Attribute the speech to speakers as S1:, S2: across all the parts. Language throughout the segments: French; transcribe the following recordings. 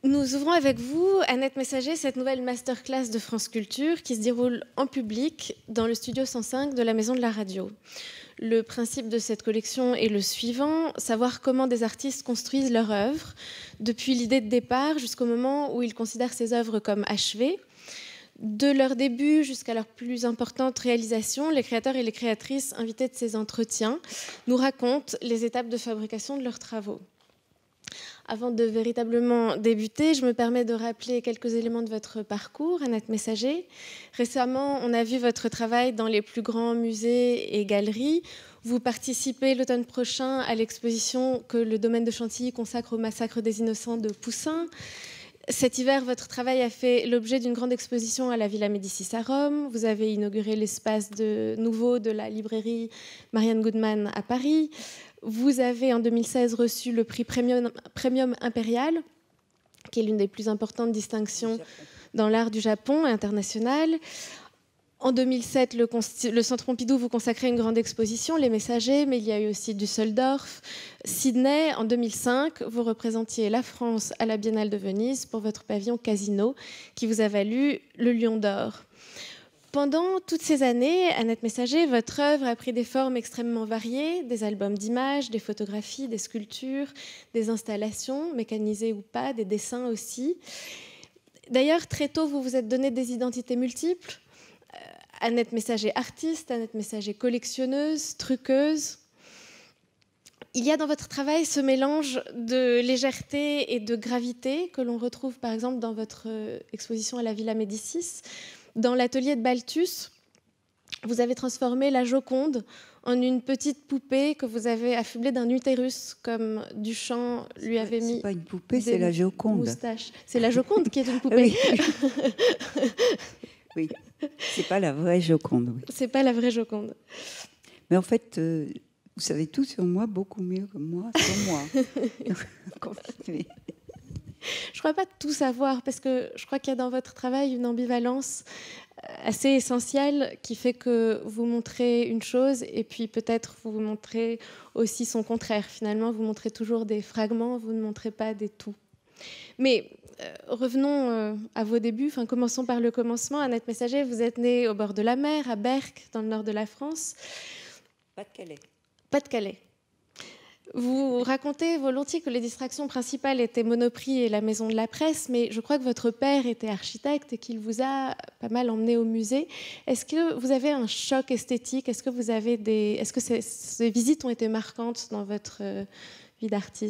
S1: Nous ouvrons avec vous, Annette Messager, cette nouvelle masterclass de France Culture qui se déroule en public dans le studio 105 de la Maison de la Radio. Le principe de cette collection est le suivant, savoir comment des artistes construisent leur œuvre, depuis l'idée de départ jusqu'au moment où ils considèrent ces œuvres comme achevées. De leur début jusqu'à leur plus importante réalisation, les créateurs et les créatrices invités de ces entretiens nous racontent les étapes de fabrication de leurs travaux. Avant de véritablement débuter, je me permets de rappeler quelques éléments de votre parcours, Annette Messager. Récemment, on a vu votre travail dans les plus grands musées et galeries. Vous participez l'automne prochain à l'exposition que le domaine de Chantilly consacre au massacre des Innocents de Poussin. Cet hiver, votre travail a fait l'objet d'une grande exposition à la Villa Médicis à Rome. Vous avez inauguré l'espace nouveau de la librairie Marianne Goodman à Paris. Vous avez en 2016 reçu le prix Premium Impérial, qui est l'une des plus importantes distinctions dans l'art du Japon international. En 2007, le Centre Pompidou vous consacrait une grande exposition, Les Messagers, mais il y a eu aussi Düsseldorf, Sydney. En 2005, vous représentiez la France à la Biennale de Venise pour votre pavillon Casino, qui vous a valu le Lion d'Or. Pendant toutes ces années, Annette Messager, votre œuvre a pris des formes extrêmement variées, des albums d'images, des photographies, des sculptures, des installations, mécanisées ou pas, des dessins aussi. D'ailleurs, très tôt, vous vous êtes donné des identités multiples. Annette Messager artiste, Annette Messager collectionneuse, truqueuse. Il y a dans votre travail ce mélange de légèreté et de gravité que l'on retrouve par exemple dans votre exposition à la Villa Médicis. Dans l'atelier de Balthus, vous avez transformé la Joconde en une petite poupée que vous avez affublée d'un utérus, comme Duchamp lui avait mis.
S2: C'est pas une poupée, c'est la Joconde.
S1: Moustaches. C'est la Joconde qui est une poupée.
S2: Oui, c'est pas la vraie Joconde. Oui.
S1: C'est pas la vraie Joconde.
S2: Mais en fait, vous savez tout sur moi, beaucoup mieux que moi sur moi. Continuez.
S1: Je ne crois pas tout savoir, parce que je crois qu'il y a dans votre travail une ambivalence assez essentielle qui fait que vous montrez une chose et puis peut-être vous montrez aussi son contraire. Finalement, vous montrez toujours des fragments, vous ne montrez pas des tout. Mais revenons à vos débuts. Enfin, commençons par le commencement. Annette Messager, vous êtes née au bord de la mer, à Berck, dans le nord de la France.
S2: Pas-de-Calais.
S1: Pas-de-Calais. Vous racontez volontiers que les distractions principales étaient Monoprix et la Maison de la Presse, mais je crois que votre père était architecte et qu'il vous a pas mal emmené au musée. Est-ce que vous avez un choc esthétique ? Est-ce que ces visites ont été marquantes dans votre vie d'artiste ?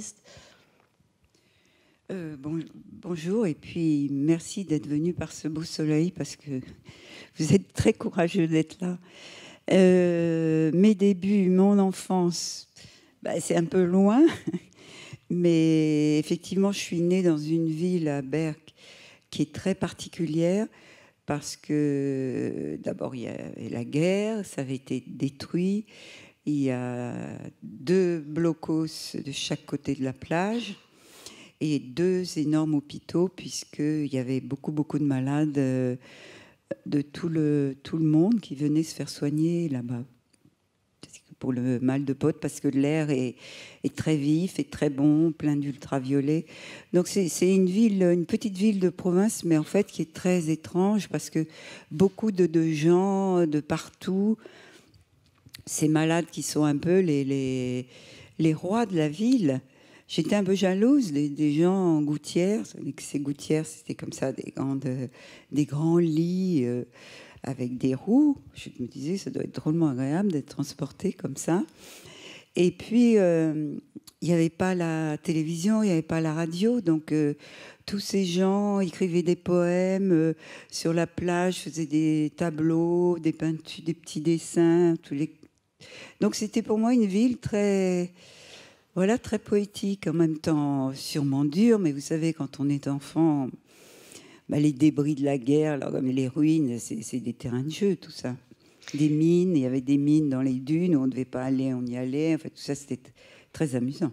S2: Bonjour et puis merci d'être venu par ce beau soleil parce que vous êtes très courageux d'être là. Mes débuts, mon enfance... c'est un peu loin, mais effectivement, je suis née dans une ville à Berck qui est très particulière parce que d'abord, il y avait la guerre, ça avait été détruit. Il y a 2 blocos de chaque côté de la plage et 2 énormes hôpitaux puisqu'il y avait beaucoup de malades de tout le monde qui venaient se faire soigner là-bas. Pour le mal de pote, parce que l'air est très vif et très bon, plein d'ultraviolets. Donc c'est une petite ville de province, mais en fait qui est très étrange, parce que beaucoup de gens de partout, ces malades qui sont un peu les rois de la ville. J'étais un peu jalouse des gens en gouttières. Ces gouttières, c'était comme ça, des grands lits... avec des roues. Je me disais, ça doit être drôlement agréable d'être transporté comme ça. Et puis, il n'y avait pas la télévision, il n'y avait pas la radio. Donc, tous ces gens écrivaient des poèmes sur la plage, faisaient des tableaux, des peintures, des petits dessins. Donc, c'était pour moi une ville très poétique, en même temps sûrement dure. Mais vous savez, quand on est enfant... les débris de la guerre, alors, comme les ruines, c'est des terrains de jeu, tout ça. Des mines, il y avait des mines dans les dunes, où on ne devait pas aller, on y allait. En fait, tout ça, c'était très amusant.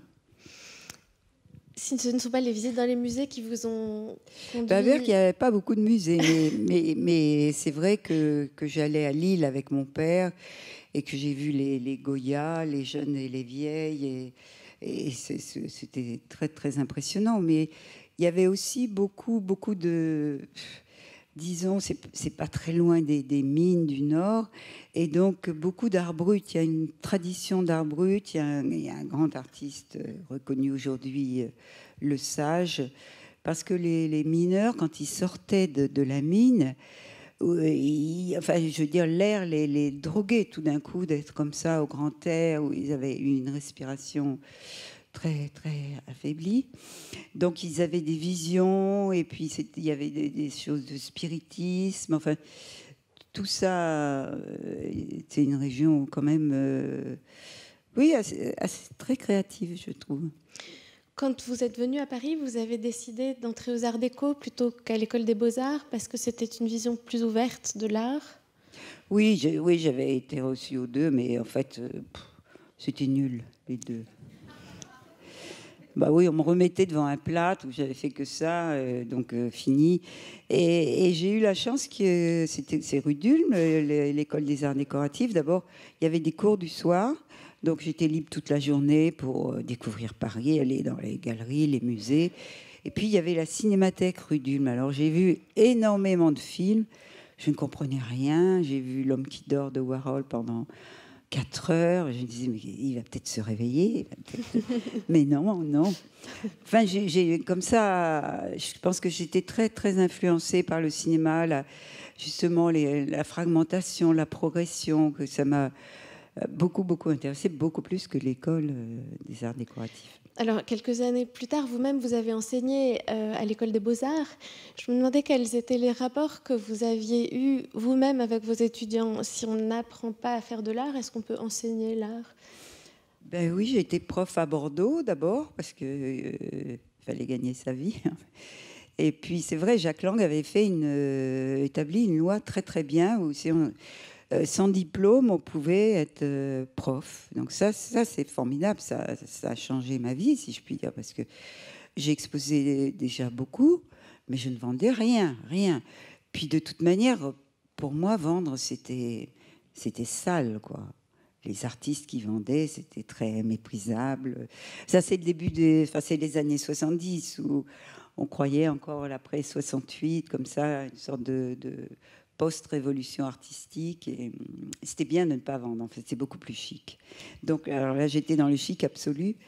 S1: Si ce ne sont pas les visites dans les musées qui vous ont conduit...
S2: À Berck, il n'y avait pas beaucoup de musées, mais c'est vrai que j'allais à Lille avec mon père et que j'ai vu les Goya, les jeunes et les vieilles, et c'était très, très impressionnant. Mais il y avait aussi beaucoup de... Disons, c'est pas très loin des mines du Nord, et donc beaucoup d'art brut. Il y a une tradition d'art brut. Il y a un grand artiste reconnu aujourd'hui, Le Sage, parce que les mineurs, quand ils sortaient de la mine, enfin, je veux dire, l'air les droguait tout d'un coup d'être comme ça au grand air, où ils avaient eu une respiration très, très affaiblie. Donc, ils avaient des visions, et puis il y avait des choses de spiritisme. Enfin, tout ça, c'est une région quand même, oui, très créative, je trouve.
S1: Quand vous êtes venu à Paris, vous avez décidé d'entrer aux Arts Déco plutôt qu'à l'École des Beaux-Arts parce que c'était une vision plus ouverte de l'art.
S2: Oui, j'avais été reçue aux deux, mais en fait, c'était nul, les deux. Bah oui, on me remettait devant un plat où j'avais fait que ça, donc fini. Et j'ai eu la chance que c'est rue d'Ulm, l'école des arts décoratifs. D'abord, il y avait des cours du soir, donc j'étais libre toute la journée pour découvrir Paris, aller dans les galeries, les musées. Et puis il y avait la cinémathèque rue d'Ulm. Alors j'ai vu énormément de films. Je ne comprenais rien. J'ai vu L'homme qui dort de Warhol pendant 4 heures. Je me disais, mais il va peut-être se réveiller. Mais non. Enfin, comme ça, je pense que j'étais très, très influencée par le cinéma, justement la fragmentation, la progression, que ça m'a beaucoup intéressée, beaucoup plus que l'école des arts décoratifs.
S1: Alors, quelques années plus tard, vous-même, vous avez enseigné à l'École des Beaux-Arts. Je me demandais quels étaient les rapports que vous aviez eus vous-même avec vos étudiants. Si on n'apprend pas à faire de l'art, est-ce qu'on peut enseigner l'art ?
S2: Ben oui, j'ai été prof à Bordeaux d'abord, parce qu'il fallait gagner sa vie. Et puis, c'est vrai, Jacques Lang avait établi une loi très, très bien, où sans diplôme, on pouvait être prof. Donc ça c'est formidable. Ça a changé ma vie, si je puis dire, parce que j'ai exposé déjà beaucoup, mais je ne vendais rien. Puis de toute manière, pour moi, vendre, c'était sale, quoi. Les artistes qui vendaient, c'était très méprisable. Ça, c'est le début c'est les années 70, où on croyait encore l'après 68, comme ça, une sorte de post-révolution artistique. Et c'était bien de ne pas vendre, en fait, c'est beaucoup plus chic. Donc, alors là, j'étais dans le chic absolu.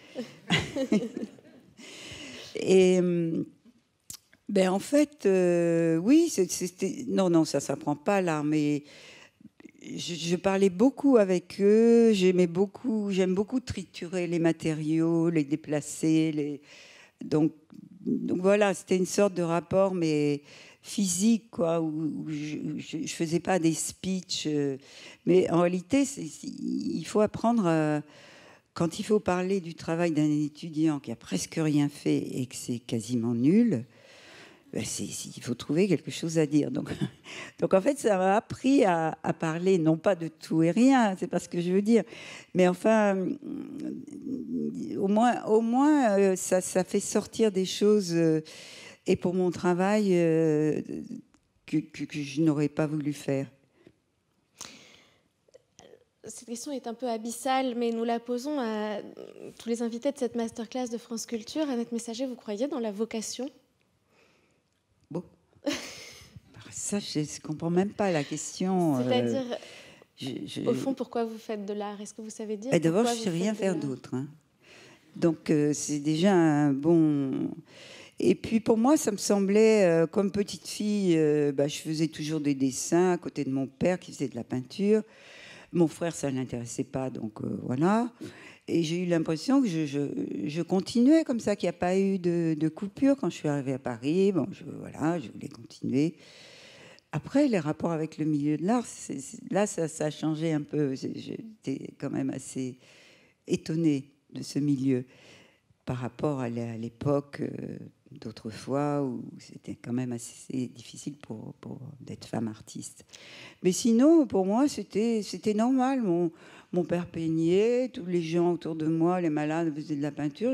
S2: Et ben, en fait, oui, non, ça s'apprend pas l'art, mais je parlais beaucoup avec eux. J'aime beaucoup triturer les matériaux, les déplacer. Donc voilà, c'était une sorte de rapport, mais physique, quoi, où je faisais pas des speeches. Mais en réalité, il faut apprendre, quand il faut parler du travail d'un étudiant qui a presque rien fait et que c'est quasiment nul, ben il faut trouver quelque chose à dire. Donc en fait, ça m'a appris à parler, non pas de tout et rien, c'est pas ce que je veux dire, mais enfin, au moins ça fait sortir des choses, et pour mon travail, que je n'aurais pas voulu faire.
S1: Cette question est un peu abyssale, mais nous la posons à tous les invités de cette masterclass de France Culture. Annette Messager, vous croyez dans la vocation ?
S2: Bon. Ça, je ne comprends même pas la question.
S1: C'est-à-dire, au fond, pourquoi vous faites de l'art ? Est-ce que vous savez dire ?
S2: D'abord, je ne sais rien faire d'autre. Hein. Donc, c'est déjà un bon... Et puis, pour moi, ça me semblait, comme petite fille, je faisais toujours des dessins à côté de mon père qui faisait de la peinture. Mon frère, ça ne l'intéressait pas, donc voilà. Et j'ai eu l'impression que je continuais comme ça, qu'il n'y a pas eu de coupure quand je suis arrivée à Paris. Bon, je voulais continuer. Après, les rapports avec le milieu de l'art, là, ça a changé un peu. J'étais quand même assez étonnée de ce milieu par rapport à l'époque d'autrefois, où c'était quand même assez difficile pour d'être femme artiste. Mais sinon, pour moi, c'était normal. Mon père peignait, tous les gens autour de moi, les malades, faisaient de la peinture.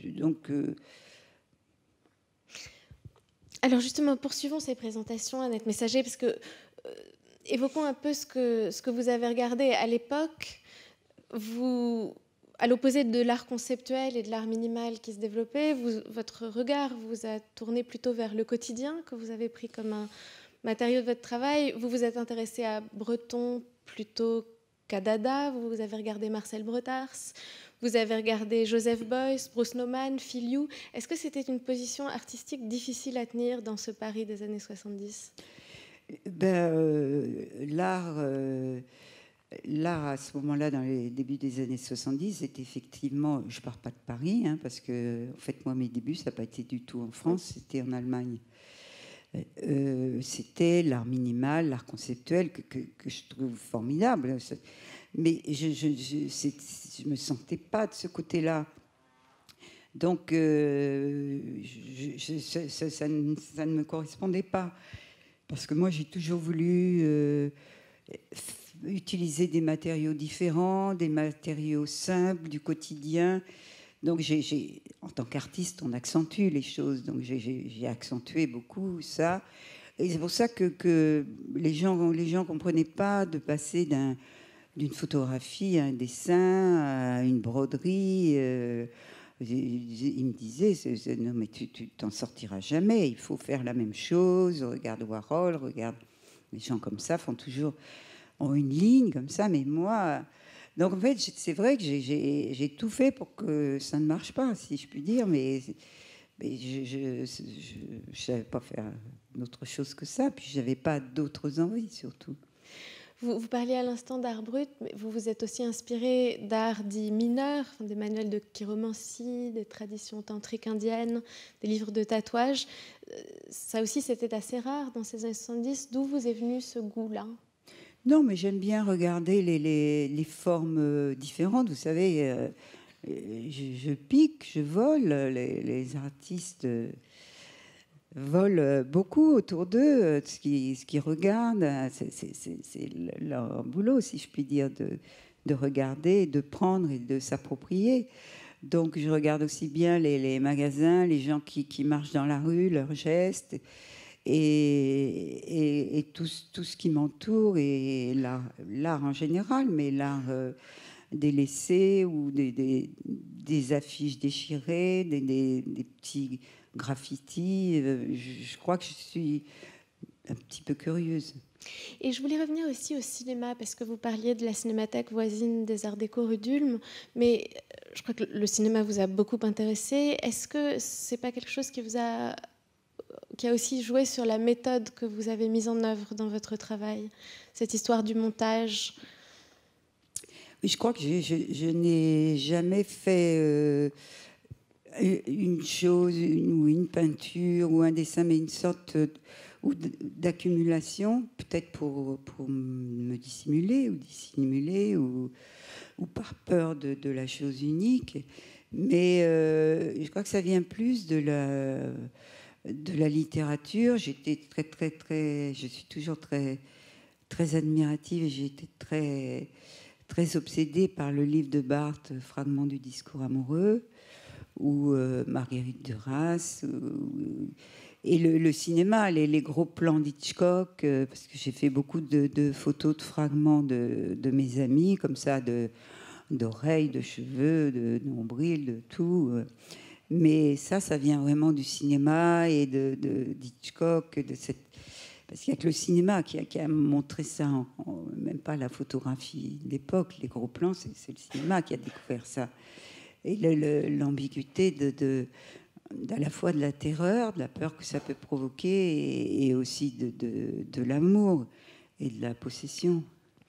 S1: Alors justement, poursuivons ces présentations, Annette Messager, parce que évoquons un peu ce que vous avez regardé à l'époque. Vous à l'opposé de l'art conceptuel et de l'art minimal qui se développait, votre regard vous a tourné plutôt vers le quotidien, que vous avez pris comme un matériau de votre travail. Vous vous êtes intéressé à Breton plutôt qu'à Dada. Vous avez regardé Marcel Bretars, vous avez regardé Joseph Beuys, Bruce Nauman, Phil Yu. Est-ce que c'était une position artistique difficile à tenir dans ce Paris des années 70 ?
S2: L'art, à ce moment-là, dans les débuts des années 70, c'était effectivement... Je ne pars pas de Paris, hein, parce que, en fait, moi, mes débuts, ça n'a pas été du tout en France, c'était en Allemagne. C'était l'art minimal, l'art conceptuel, que je trouve formidable. Mais je ne me sentais pas de ce côté-là. Donc, ça ne me correspondait pas. Parce que moi, j'ai toujours voulu utiliser des matériaux différents, des matériaux simples, du quotidien. Donc, en tant qu'artiste, on accentue les choses. Donc, j'ai accentué beaucoup ça. Et c'est pour ça que les gens ne comprenaient pas de passer d'une photographie à un dessin, à une broderie. Ils me disaient, non, mais tu t'en sortiras jamais. Il faut faire la même chose. Regarde Warhol, regarde... Les gens comme ça ont une ligne comme ça, mais moi... Donc en fait, c'est vrai que j'ai tout fait pour que ça ne marche pas, si je puis dire, mais je ne savais pas faire d'autre chose que ça, puis je n'avais pas d'autres envies surtout.
S1: Vous parliez à l'instant d'art brut, mais vous vous êtes aussi inspiré d'art dit mineur, des manuels de chiromancie, des traditions tantriques indiennes, des livres de tatouage. Ça aussi, c'était assez rare dans ces années 70. D'où vous est venu ce goût-là ?
S2: Non, mais j'aime bien regarder les formes différentes. Vous savez, je pique, je vole. Les artistes volent beaucoup autour d'eux, ce qu'ils regardent. C'est leur boulot, si je puis dire, de regarder, de prendre et de s'approprier. Donc, je regarde aussi bien les magasins, les gens qui marchent dans la rue, leurs gestes, et tout ce qui m'entoure, et l'art en général, mais l'art délaissé ou des affiches déchirées, des petits graffitis. Je crois que je suis un petit peu curieuse.
S1: Et je voulais revenir aussi au cinéma, parce que vous parliez de la cinémathèque voisine des Arts Déco rue d'Ulm, mais je crois que le cinéma vous a beaucoup intéressé. Est-ce que c'est pas quelque chose qui a aussi joué sur la méthode que vous avez mise en œuvre dans votre travail, cette histoire du montage ?
S2: Oui, je crois que je n'ai jamais fait une chose, ou une peinture, ou un dessin, mais une sorte d'accumulation, peut-être pour me dissimuler, ou par peur de la chose unique. Mais je crois que ça vient plus de la littérature. J'étais je suis toujours très admirative, et j'ai été très obsédée par le livre de Barthes, Fragments du discours amoureux, ou Marguerite Duras, et le cinéma, les gros plans d'Hitchcock, parce que j'ai fait beaucoup de photos de fragments de mes amis, comme ça, d'oreilles, de cheveux, de nombril, de tout. Mais ça vient vraiment du cinéma et d'Hitchcock, parce qu'il n'y a que le cinéma qui a montré ça, même pas la photographie d'époque, les gros plans, c'est le cinéma qui a découvert ça. Et l'ambiguïté à la fois de la terreur, de la peur que ça peut provoquer, et aussi de l'amour et de la possession.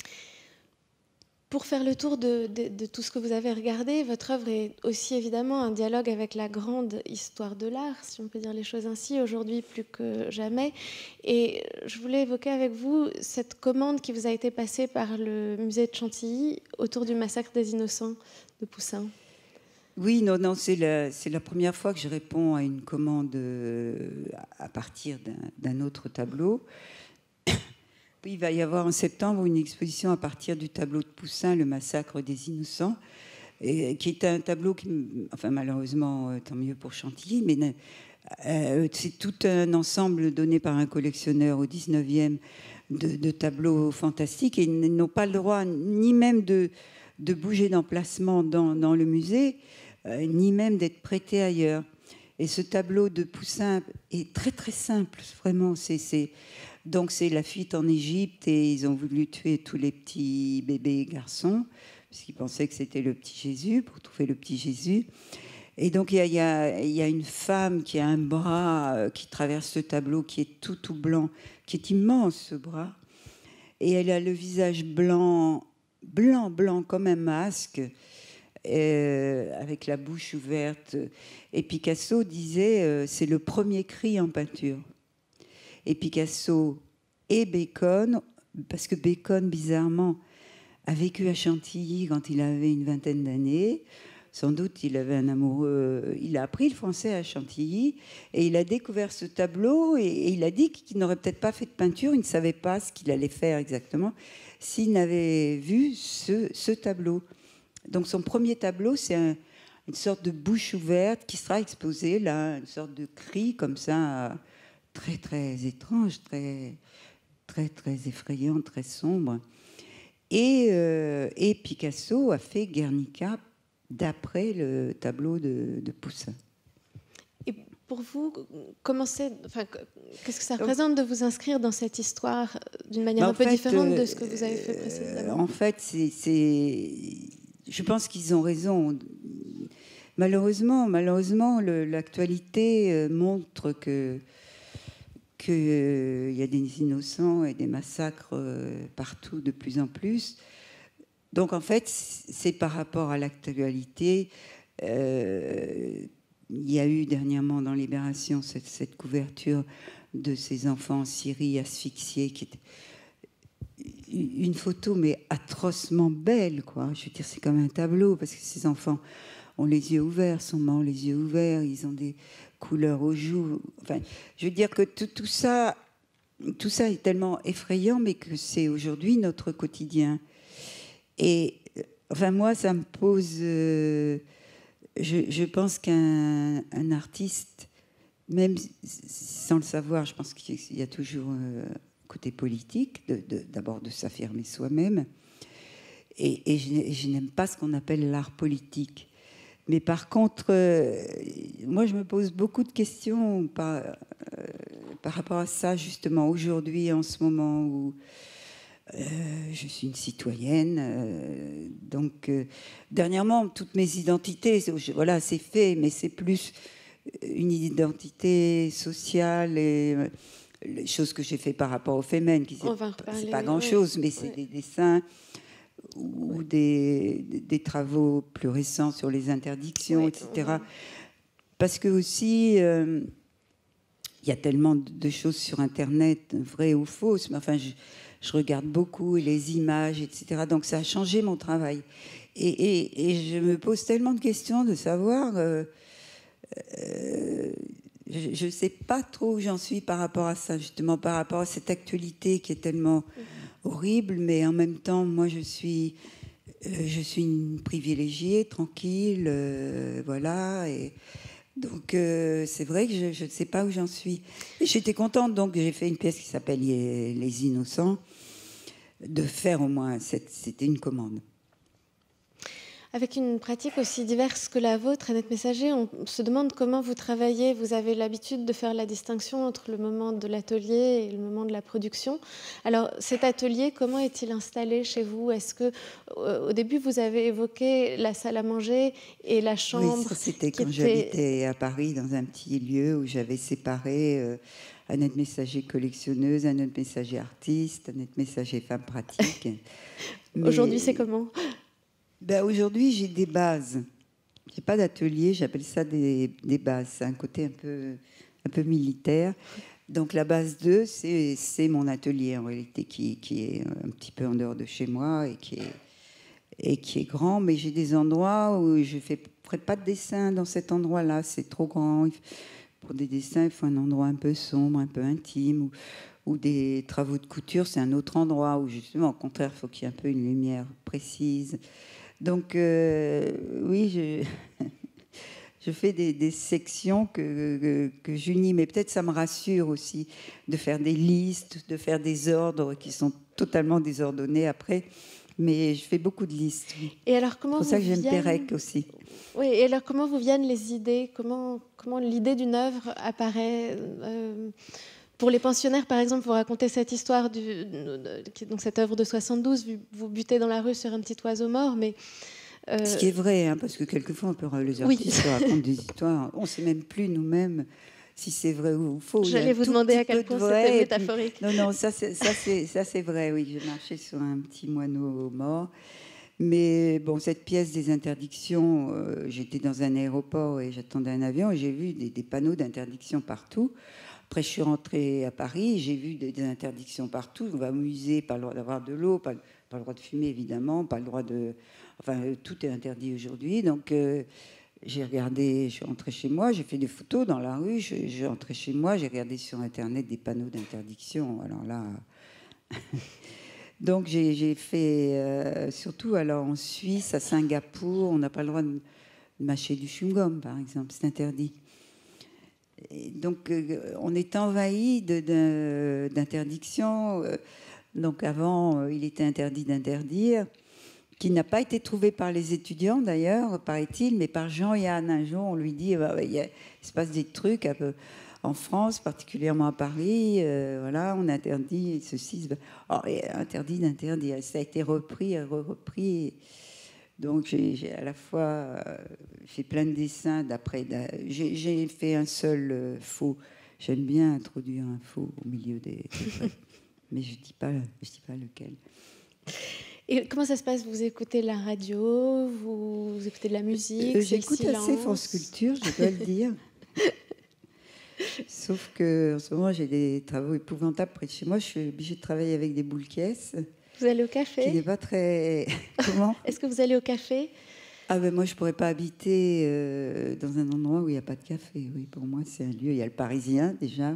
S1: Pour faire le tour de tout ce que vous avez regardé, votre œuvre est aussi évidemment un dialogue avec la grande histoire de l'art, si on peut dire les choses ainsi, aujourd'hui plus que jamais. Et je voulais évoquer avec vous cette commande qui vous a été passée par le musée de Chantilly autour du massacre des Innocents de Poussin.
S2: Oui, non, c'est la première fois que je réponds à une commande à partir d'un autre tableau. Il va y avoir en septembre une exposition à partir du tableau de Poussin, Le massacre des Innocents, qui est un tableau qui, enfin malheureusement, tant mieux pour Chantilly, mais c'est tout un ensemble donné par un collectionneur au 19e de tableaux fantastiques, et ils n'ont pas le droit ni même de de bouger d'emplacement dans le musée, ni même d'être prêté ailleurs. Et ce tableau de Poussin est très très simple, vraiment. Donc c'est la fuite en Égypte et ils ont voulu tuer tous les petits bébés garçons, puisqu'ils pensaient que c'était le petit Jésus, pour trouver le petit Jésus. Et donc il y a une femme qui a un bras qui traverse le tableau, qui est tout blanc, qui est immense ce bras. Et elle a le visage blanc comme un masque, avec la bouche ouverte. Et Picasso disait c'est le premier cri en peinture. Et Picasso et Bacon, parce que Bacon, bizarrement, a vécu à Chantilly quand il avait une vingtaine d'années. Sans doute, il avait un amoureux. Il a appris le français à Chantilly et il a découvert ce tableau et il a dit qu'il n'aurait peut-être pas fait de peinture. Il ne savait pas ce qu'il allait faire exactement s'il n'avait vu ce tableau. Donc son premier tableau, c'est une sorte de bouche ouverte qui sera exposée là, une sorte de cri comme ça, très très étrange, très très très effrayant, très sombre. Et Picasso a fait Guernica d'après le tableau de Poussin.
S1: Et pour vous, qu'est-ce que ça représente de vous inscrire dans cette histoire d'une manière un peu différente de ce que vous avez fait précédemment?
S2: En fait, je pense qu'ils ont raison. Malheureusement, l'actualité montre qu'il y a des innocents et des massacres partout de plus en plus. Donc en fait, c'est par rapport à l'actualité. Il y a eu dernièrement dans Libération cette couverture de ces enfants en Syrie asphyxiés, qui était une photo mais atrocement belle, quoi. Je veux dire, c'est comme un tableau, parce que ces enfants ont les yeux ouverts, sont morts les yeux ouverts, ils ont des couleurs aux joues. Enfin, je veux dire que tout ça est tellement effrayant, mais que c'est aujourd'hui notre quotidien. Et enfin, moi, ça me pose... je pense qu'un artiste, même sans le savoir, je pense qu'il y a toujours un côté politique, d'abord de s'affirmer soi-même. Et je n'aime pas ce qu'on appelle l'art politique. Mais par contre, moi, je me pose beaucoup de questions par rapport à ça, justement, aujourd'hui, en ce moment où... je suis une citoyenne, donc dernièrement toutes mes identités, voilà, c'est fait, mais c'est plus une identité sociale et les choses que j'ai fait par rapport aux Femen, qui c'est pas grand-chose, mais c'est des dessins ou des travaux plus récents sur les interdictions, etc. Parce que aussi il y a tellement de choses sur Internet, vraies ou fausses, mais enfin je regarde beaucoup les images, etc. Donc ça a changé mon travail. Et je me pose tellement de questions de savoir... je ne sais pas trop où j'en suis par rapport à ça, justement, par rapport à cette actualité qui est tellement horrible, mais en même temps, moi, je suis une privilégiée, tranquille, voilà, et... Donc, c'est vrai que je ne sais pas où j'en suis. Et j'étais contente, donc j'ai fait une pièce qui s'appelle Les Innocents, de faire au moins, c'était une commande.
S1: Avec une pratique aussi diverse que la vôtre, Annette Messager, on se demande comment vous travaillez. Vous avez l'habitude de faire la distinction entre le moment de l'atelier et le moment de la production. Alors, cet atelier, comment est-il installé chez vous? Est-ce que, au début, vous avez évoqué la salle à manger et la chambre?
S2: Oui, ça, c'était quand j'habitais à Paris, dans un petit lieu où j'avais séparé Annette Messager collectionneuse, Annette Messager artiste, Annette Messager femme pratique.
S1: Aujourd'hui, c'est comment?
S2: Aujourd'hui, j'ai des bases. J'ai pas d'atelier, j'appelle ça des bases. C'est un côté un peu militaire. Donc la base 2, c'est mon atelier en réalité qui est un petit peu en dehors de chez moi et qui est grand. Mais j'ai des endroits où je ne ferai pas de dessin dans cet endroit-là. C'est trop grand. Pour des dessins, il faut un endroit un peu sombre, un peu intime. Ou des travaux de couture, c'est un autre endroit où justement, au contraire, il faut qu'il y ait un peu une lumière précise. Donc, oui, je fais des sections que j'unis, mais peut-être ça me rassure aussi de faire des listes, de faire des ordres qui sont totalement désordonnés après. Mais je fais beaucoup de listes. Oui.
S1: Et alors, comment
S2: c'est pour ça que j'aime Pérec aussi.
S1: Oui, et alors comment vous viennent les idées? Comment l'idée d'une œuvre apparaît pour les pensionnaires, par exemple, vous racontez cette histoire, donc cette œuvre de 72, vous butez dans la rue sur un petit oiseau mort, mais...
S2: Ce qui est vrai, hein, parce que quelquefois, les artistes racontent des histoires, on ne sait même plus nous-mêmes si c'est vrai ou faux.
S1: J'allais vous demander à quel point c'était métaphorique.
S2: Puis, non, ça c'est vrai, oui. J'ai marché sur un petit moineau mort. Mais bon, cette pièce des interdictions, j'étais dans un aéroport et j'attendais un avion et j'ai vu des panneaux d'interdiction partout. Après, je suis rentrée à Paris, j'ai vu des interdictions partout. On va au musée, pas le droit d'avoir de l'eau, pas le droit de fumer, évidemment, pas le droit de... Enfin, tout est interdit aujourd'hui. Donc, j'ai regardé, je suis rentrée chez moi, j'ai fait des photos dans la rue, je suis rentrée chez moi, j'ai regardé sur Internet des panneaux d'interdiction. Alors là... Donc, j'ai fait, surtout alors en Suisse, à Singapour, on n'a pas le droit de mâcher du chewing-gum, par exemple, c'est interdit. Et donc, on est envahi d'interdictions. Donc, avant, il était interdit d'interdire, qui n'a pas été trouvé par les étudiants, d'ailleurs, paraît-il, mais par Jean-Yann. Un jour, on lui dit, il se passe des trucs un peu en France, particulièrement à Paris, voilà, on interdit ceci. Interdit d'interdire. Ça a été repris. Donc, j'ai à la fois fait plein de dessins d'après. J'ai fait un seul faux. J'aime bien introduire un faux au milieu des mais je dis pas lequel.
S1: Et comment ça se passe? Vous écoutez la radio, vous écoutez de la musique?
S2: J'écoute assez France Culture, je dois le dire. Sauf que en ce moment, j'ai des travaux épouvantables près de chez moi. Je suis obligée de travailler avec des boules caisses.
S1: Vous allez au café?
S2: Qui n'est pas très... Comment?
S1: Est-ce que vous allez au café?
S2: Ah ben moi, je ne pourrais pas habiter dans un endroit où il n'y a pas de café. Oui, pour moi, c'est un lieu. Il y a le Parisien, déjà.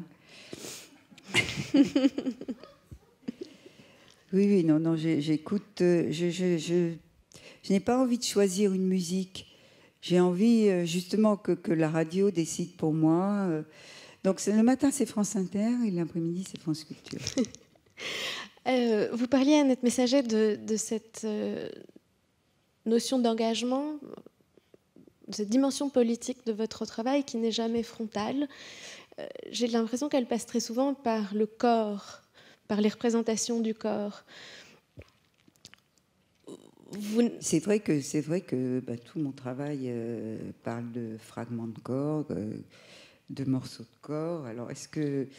S2: Oui, non, j'écoute... Je n'ai pas envie de choisir une musique. J'ai envie, justement, que la radio décide pour moi. Donc, le matin, c'est France Inter, et l'après-midi, c'est France Culture.
S1: Vous parliez, Annette Messager, de cette notion d'engagement, de cette dimension politique de votre travail qui n'est jamais frontale. J'ai l'impression qu'elle passe très souvent par le corps, par les représentations du corps.
S2: C'est vrai que tout mon travail parle de fragments de corps, de morceaux de corps. Alors, est-ce que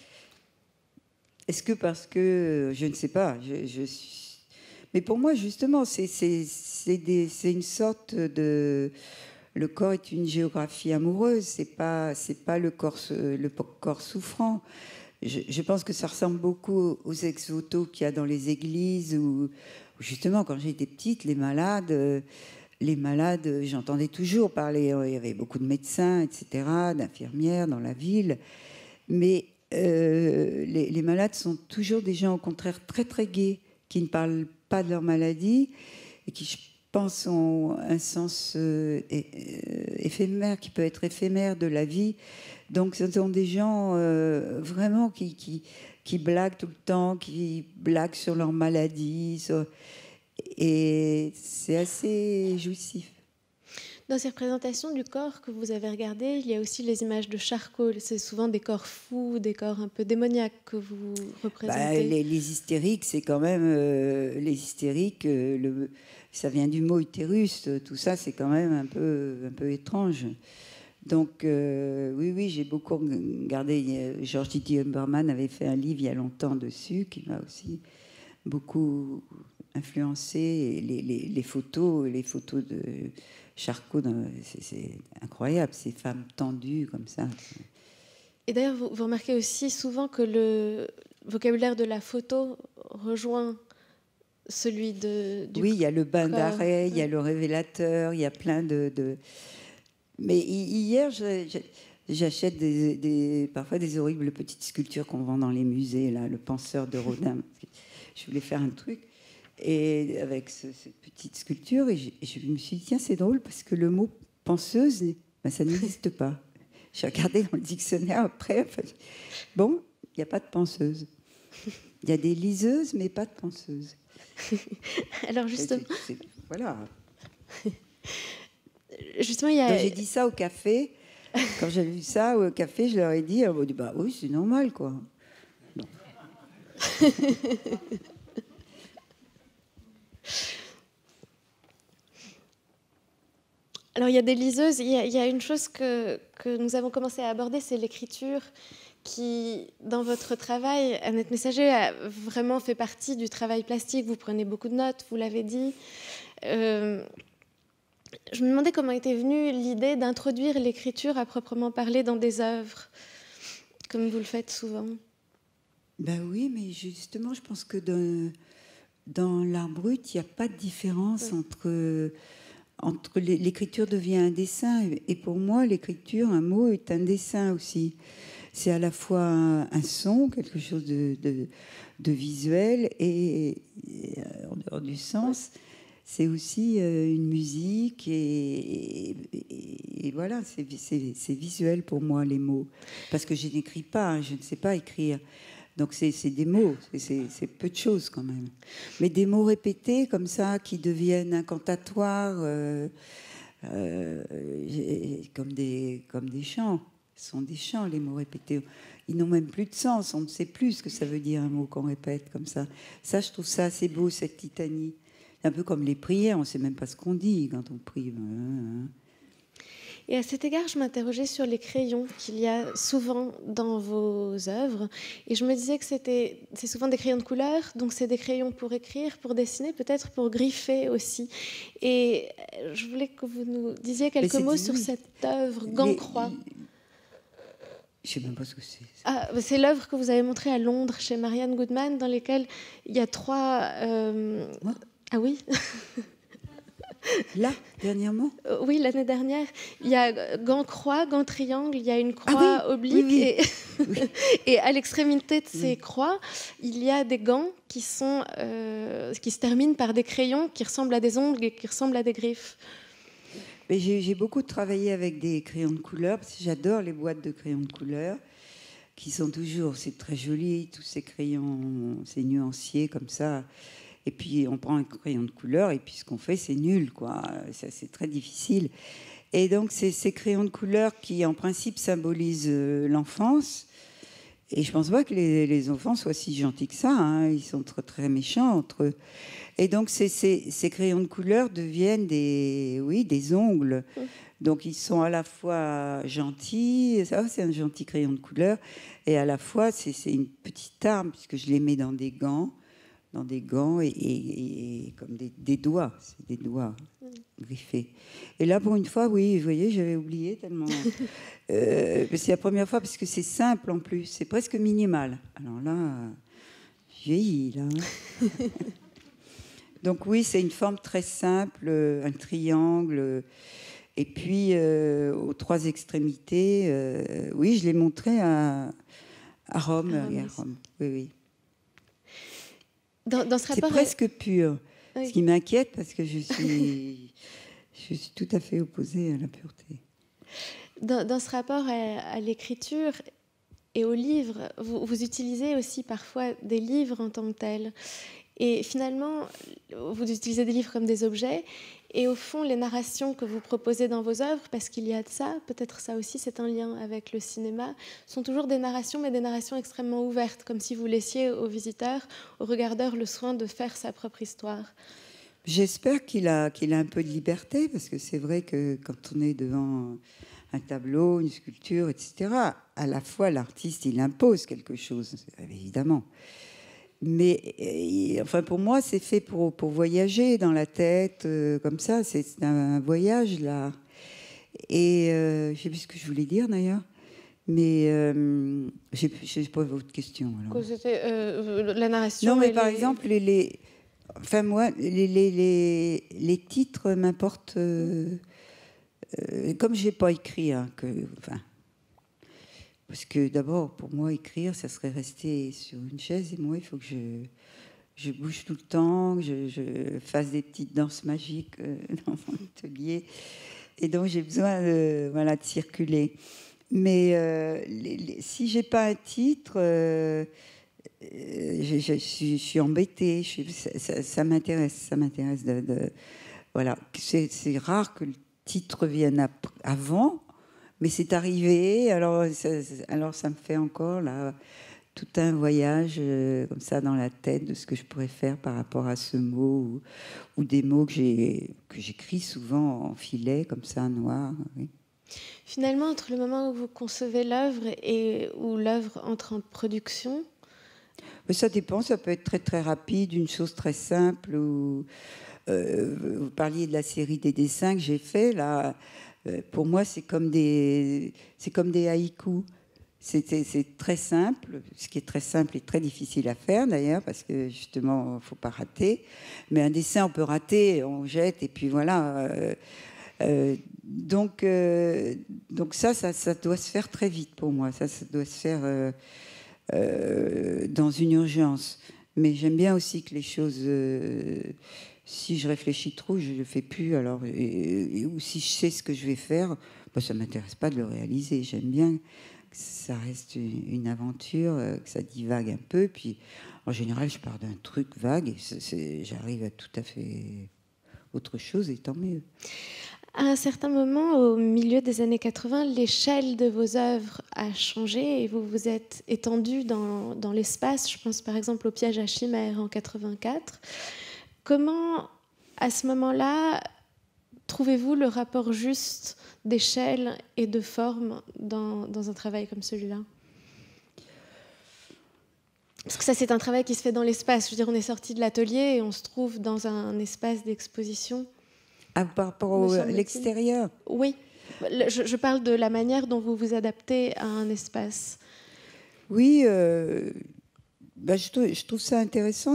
S2: parce que je ne sais pas, mais pour moi justement c'est une sorte de, le corps est une géographie amoureuse, c'est pas le corps souffrant. Je pense que ça ressemble beaucoup aux ex-voto qu'il y a dans les églises où justement quand j'étais petite, les malades, j'entendais toujours parler, il y avait beaucoup de médecins, etc., d'infirmières dans la ville, mais les malades sont toujours des gens au contraire très très gais, qui ne parlent pas de leur maladie et qui, je pense, ont un sens éphémère, qui peut être éphémère de la vie. Donc ce sont des gens vraiment qui blaguent tout le temps, qui blaguent sur leur maladie, et c'est assez jouissif.
S1: Dans ces représentations du corps que vous avez regardées, il y a aussi les images de Charcot. C'est souvent des corps fous, des corps un peu démoniaques que vous représentez.
S2: Les hystériques, c'est quand même... les hystériques, ça vient du mot utérus. Tout ça, c'est quand même un peu étrange. Donc, oui, j'ai beaucoup regardé. Georges Didier Humberman avait fait un livre il y a longtemps dessus, qui m'a aussi beaucoup influencé. Les photos de Charcot, c'est incroyable, ces femmes tendues comme ça.
S1: Et d'ailleurs, vous remarquez aussi souvent que le vocabulaire de la photo rejoint celui du
S2: Oui, il y a le bain
S1: corps.
S2: d'arrêt, il y a le révélateur, il y a plein de... Mais hier, j'achète parfois des horribles petites sculptures qu'on vend dans les musées, là, le penseur de Rodin. Je voulais faire un truc. Et avec cette petite sculpture, et je me suis dit, tiens, c'est drôle, parce que le mot penseuse, ça n'existe pas. J'ai regardé dans le dictionnaire après. Bon, il n'y a pas de penseuse. Il y a des liseuses, mais pas de penseuses.
S1: Alors justement,
S2: voilà.
S1: Justement, il y a...
S2: Donc, j'ai dit ça au café. Quand j'ai vu ça au café, je leur ai dit, bah oui, c'est normal, quoi. Non.
S1: Alors, il y a des liseuses. Il y a une chose que nous avons commencé à aborder, c'est l'écriture, qui, dans votre travail, Annette Messager, a vraiment fait partie du travail plastique. Vous prenez beaucoup de notes, vous l'avez dit. Je me demandais comment était venue l'idée d'introduire l'écriture à proprement parler dans des œuvres, comme vous le faites souvent.
S2: Ben oui, mais justement, je pense que dans l'art brut, il n'y a pas de différence entre l'écriture devient un dessin. Et pour moi, l'écriture, un mot est un dessin aussi. C'est à la fois un son, quelque chose de visuel, et en dehors du sens, c'est aussi une musique. Et voilà, c'est visuel pour moi, les mots. Parce que je n'écris pas, hein, je ne sais pas écrire. Donc c'est des mots, c'est peu de choses quand même. Mais des mots répétés comme ça, qui deviennent incantatoires, comme des chants. Ce sont des chants, les mots répétés. Ils n'ont même plus de sens, on ne sait plus ce que ça veut dire un mot qu'on répète comme ça. Ça, je trouve ça assez beau, cette litanie. Un peu comme les prières, on ne sait même pas ce qu'on dit quand on prie.
S1: Et à cet égard, je m'interrogeais sur les crayons qu'il y a souvent dans vos œuvres. Et je me disais que c'est souvent des crayons de couleur, donc c'est des crayons pour écrire, pour dessiner, peut-être pour griffer aussi. Et je voulais que vous nous disiez quelques mots sur cette œuvre, Gand-Croix.
S2: Je ne sais même pas ce que c'est.
S1: Ah, c'est l'œuvre que vous avez montrée à Londres, chez Marianne Goodman, dans laquelle il y a 3... Ah oui.
S2: Là, dernièrement?
S1: Oui, l'année dernière. Il y a gant-croix, gant-triangle, il y a une croix oblique.
S2: Oui.
S1: Et à l'extrémité de ces croix, il y a des gants qui se terminent par des crayons qui ressemblent à des ongles et qui ressemblent à des griffes.
S2: Mais j'ai beaucoup travaillé avec des crayons de couleur, parce que j'adore les boîtes de crayons de couleur, qui sont toujours, c'est très joli, tous ces crayons, ces nuanciers comme ça. Et puis on prend un crayon de couleur et puis ce qu'on fait, c'est nul, quoi. C'est très difficile. Et donc c'est ces crayons de couleur qui, en principe, symbolisent l'enfance. Et je pense pas que les enfants soient si gentils que ça, hein. Ils sont très, très méchants entre eux. Et donc ces crayons de couleur deviennent des ongles. Donc ils sont à la fois gentils, ça c'est un gentil crayon de couleur, et à la fois c'est une petite arme, puisque je les mets dans des gants et comme des doigts, c'est des doigts griffés. Et là, pour une fois, oui, vous voyez, j'avais oublié tellement. C'est la première fois, parce que c'est simple en plus, c'est presque minimal. Alors là, je vieillis, là. Donc oui, c'est une forme très simple, un triangle. Et puis, aux 3 extrémités, oui, je l'ai montré à Rome. Oui.
S1: Dans ce rapport,
S2: c'est presque pur.
S1: Oui.
S2: Ce qui m'inquiète, parce que je suis tout à fait opposée à la pureté.
S1: Dans ce rapport à l'écriture et aux livres, vous utilisez aussi parfois des livres en tant que tels. Et finalement, vous utilisez des livres comme des objets. Et au fond, les narrations que vous proposez dans vos œuvres, parce qu'il y a de ça, peut-être ça aussi c'est un lien avec le cinéma, sont toujours des narrations, mais des narrations extrêmement ouvertes, comme si vous laissiez au visiteur, au regardeur, le soin de faire sa propre histoire.
S2: J'espère qu'il a un peu de liberté, parce que c'est vrai que quand on est devant un tableau, une sculpture, etc., à la fois l'artiste, il impose quelque chose, évidemment. Mais enfin, pour moi, c'est fait pour voyager dans la tête, comme ça. C'est un voyage, là. Et je ne sais plus ce que je voulais dire, d'ailleurs. Mais je n'ai pas votre question.
S1: Que c'était la narration.
S2: Non, mais par exemple, enfin, moi, les titres m'importent. Comme je n'ai pas écrit, hein, parce que d'abord, pour moi, écrire, ça serait rester sur une chaise. Et moi, il faut que je bouge tout le temps, que je fasse des petites danses magiques dans mon atelier. Et donc, j'ai besoin de circuler. Mais si je n'ai pas un titre, je suis embêtée. Ça m'intéresse, voilà. C'est rare que le titre vienne avant, mais c'est arrivé. Alors ça me fait encore là tout un voyage comme ça dans la tête de ce que je pourrais faire par rapport à ce mot ou des mots que j'écris souvent en filet comme ça noir. Oui.
S1: Finalement, entre le moment où vous concevez l'œuvre et où l'œuvre entre en production,
S2: ça dépend, ça peut être très très rapide, une chose très simple. Vous parliez de la série des dessins que j'ai fait là. Pour moi, c'est comme des haïkus. C'est très simple, ce qui est très simple et très difficile à faire d'ailleurs, parce que justement, il ne faut pas rater. Mais un dessin, on peut rater, on jette, et puis voilà. Donc ça doit se faire très vite pour moi. Ça doit se faire dans une urgence. Mais j'aime bien aussi que les choses... si je réfléchis trop, je ne le fais plus. Alors, ou si je sais ce que je vais faire, ça ne m'intéresse pas de le réaliser. J'aime bien que ça reste une aventure, que ça divague un peu. Puis, en général, je pars d'un truc vague et j'arrive à tout à fait autre chose, et tant mieux.
S1: À un certain moment, au milieu des années 80, l'échelle de vos œuvres a changé et vous vous êtes étendu dans l'espace. Je pense par exemple au Piège à chimère en 84. Comment, à ce moment-là, trouvez-vous le rapport juste d'échelle et de forme dans un travail comme celui-là ? Parce que ça, c'est un travail qui se fait dans l'espace. Je veux dire, on est sorti de l'atelier et on se trouve dans un espace d'exposition.
S2: Ah, par rapport à l'extérieur ?
S1: Oui. Je parle de la manière dont vous vous adaptez à un espace.
S2: Oui, je trouve ça intéressant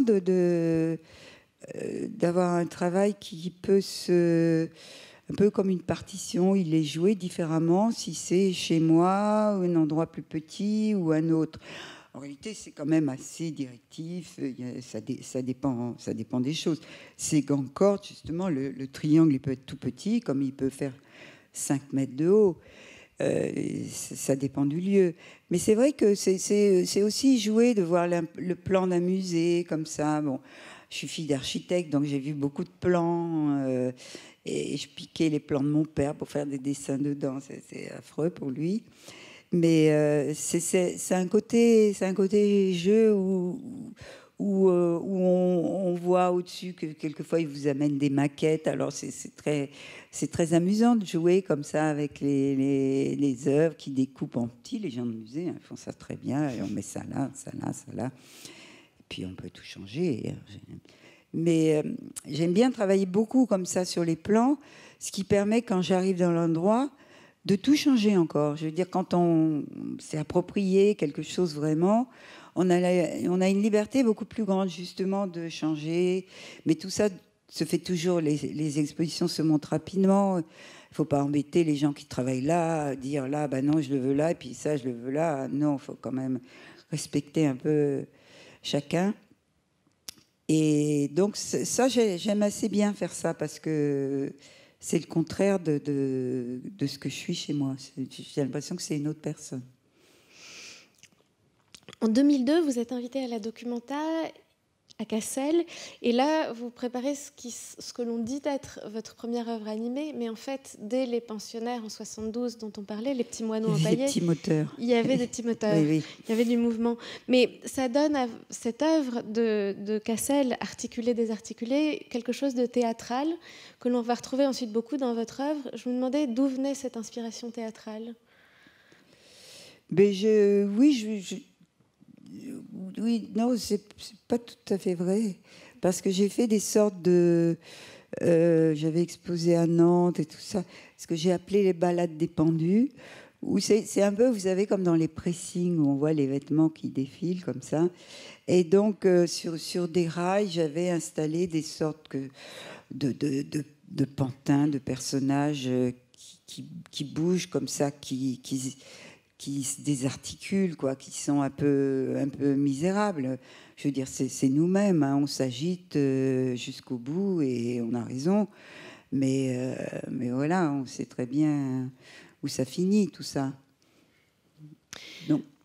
S2: d'avoir un travail qui peut un peu comme une partition, il est joué différemment si c'est chez moi, ou un endroit plus petit ou un autre. En réalité, c'est quand même assez directif, ça dépend des choses. C'est Gancourt, justement, le triangle, il peut être tout petit, comme il peut faire 5 mètres de haut. Ça dépend du lieu. Mais c'est vrai que c'est aussi joué de voir le plan d'un musée, comme ça. Bon, je suis fille d'architecte, donc j'ai vu beaucoup de plans, et je piquais les plans de mon père pour faire des dessins dedans. C'est affreux pour lui. Mais c'est un côté jeu où on voit au-dessus que quelquefois ils vous amènent des maquettes. Alors c'est très amusant de jouer comme ça avec les œuvres qui découpent en petits. Les gens de musée font ça très bien. Et on met ça là, ça là, ça là. Et puis on peut tout changer. Mais j'aime bien travailler beaucoup comme ça sur les plans, ce qui permet, quand j'arrive dans l'endroit, de tout changer encore. Je veux dire, quand on s'est approprié quelque chose vraiment, on a une liberté beaucoup plus grande, justement, de changer. Mais tout ça se fait toujours. Les expositions se montrent rapidement. Il ne faut pas embêter les gens qui travaillent là, dire là, bah non, je le veux là, et puis ça, je le veux là. Non, il faut quand même respecter un peu chacun. Et donc, ça, j'aime assez bien faire ça, parce que c'est le contraire de ce que je suis chez moi. J'ai l'impression que c'est une autre personne.
S1: En 2002, vous êtes invité à la Documenta à Cassel, et là, vous préparez ce que l'on dit être votre première œuvre animée, mais en fait, dès Les Pensionnaires en 72, dont on parlait, Les Petits Moineaux en paillettes,
S2: petits moteurs.
S1: Il y avait des petits moteurs, oui, oui. Il y avait du mouvement. Mais ça donne à cette œuvre de Cassel, articulée, désarticulée, quelque chose de théâtral, que l'on va retrouver ensuite beaucoup dans votre œuvre. Je me demandais d'où venait cette inspiration théâtrale.
S2: Mais oui, non, c'est pas tout à fait vrai, parce que j'ai fait des sortes de... j'avais exposé à Nantes et tout ça, ce que j'ai appelé les balades des pendus, où c'est un peu, vous savez, comme dans les pressings, où on voit les vêtements qui défilent comme ça. Et donc, sur des rails, j'avais installé des sortes de pantins, de personnages qui bougent comme ça, qui se désarticulent, quoi, qui sont un peu misérables. Je veux dire, c'est nous-mêmes, hein, on s'agite jusqu'au bout et on a raison. Mais voilà, on sait très bien où ça finit, tout ça. Donc,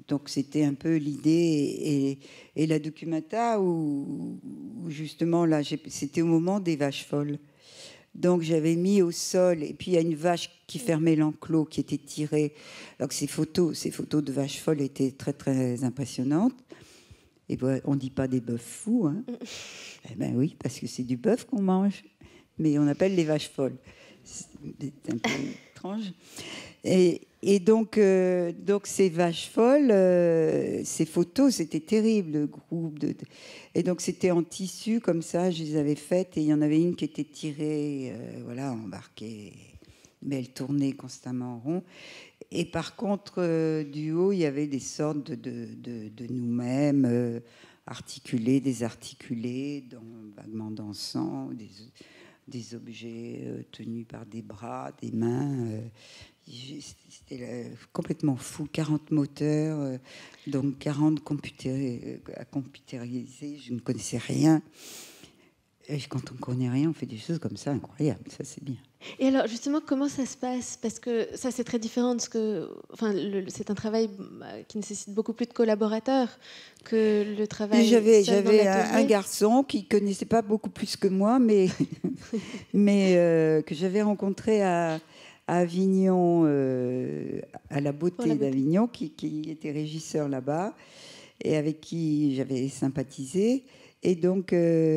S2: donc c'était un peu l'idée et la documenta où justement là, c'était au moment des vaches folles. Donc j'avais mis au sol, et puis il y a une vache qui fermait l'enclos, qui était tirée. Donc ces photos de vaches folles étaient très très impressionnantes. Et ben, on ne dit pas des bœufs fous, hein. Eh ben oui, parce que c'est du bœuf qu'on mange, mais on appelle les vaches folles. C'est un peu étrange. Et donc ces vaches folles, ces photos, c'était terrible, le groupe. Et donc c'était en tissu, comme ça, je les avais faites. Et il y en avait une qui était tirée, voilà, embarquée, mais elle tournait constamment en rond. Et par contre, du haut, il y avait des sortes de nous-mêmes, articulés, désarticulés, vaguement dansants, des objets tenus par des bras, des mains. C'était complètement fou. 40 moteurs, donc 40 à computérisés. Je ne connaissais rien. Et quand on ne connaît rien, on fait des choses comme ça, incroyables. Ça, c'est bien.
S1: Et alors, justement, comment ça se passe? Parce que ça, c'est très différent de ce que... Enfin, c'est un travail qui nécessite beaucoup plus de collaborateurs que le travail
S2: J'avais
S1: un
S2: garçon qui ne connaissait pas beaucoup plus que moi, mais que j'avais rencontré à Avignon, à la Beauté d'Avignon, qui était régisseur là-bas, et avec qui j'avais sympathisé. Et donc,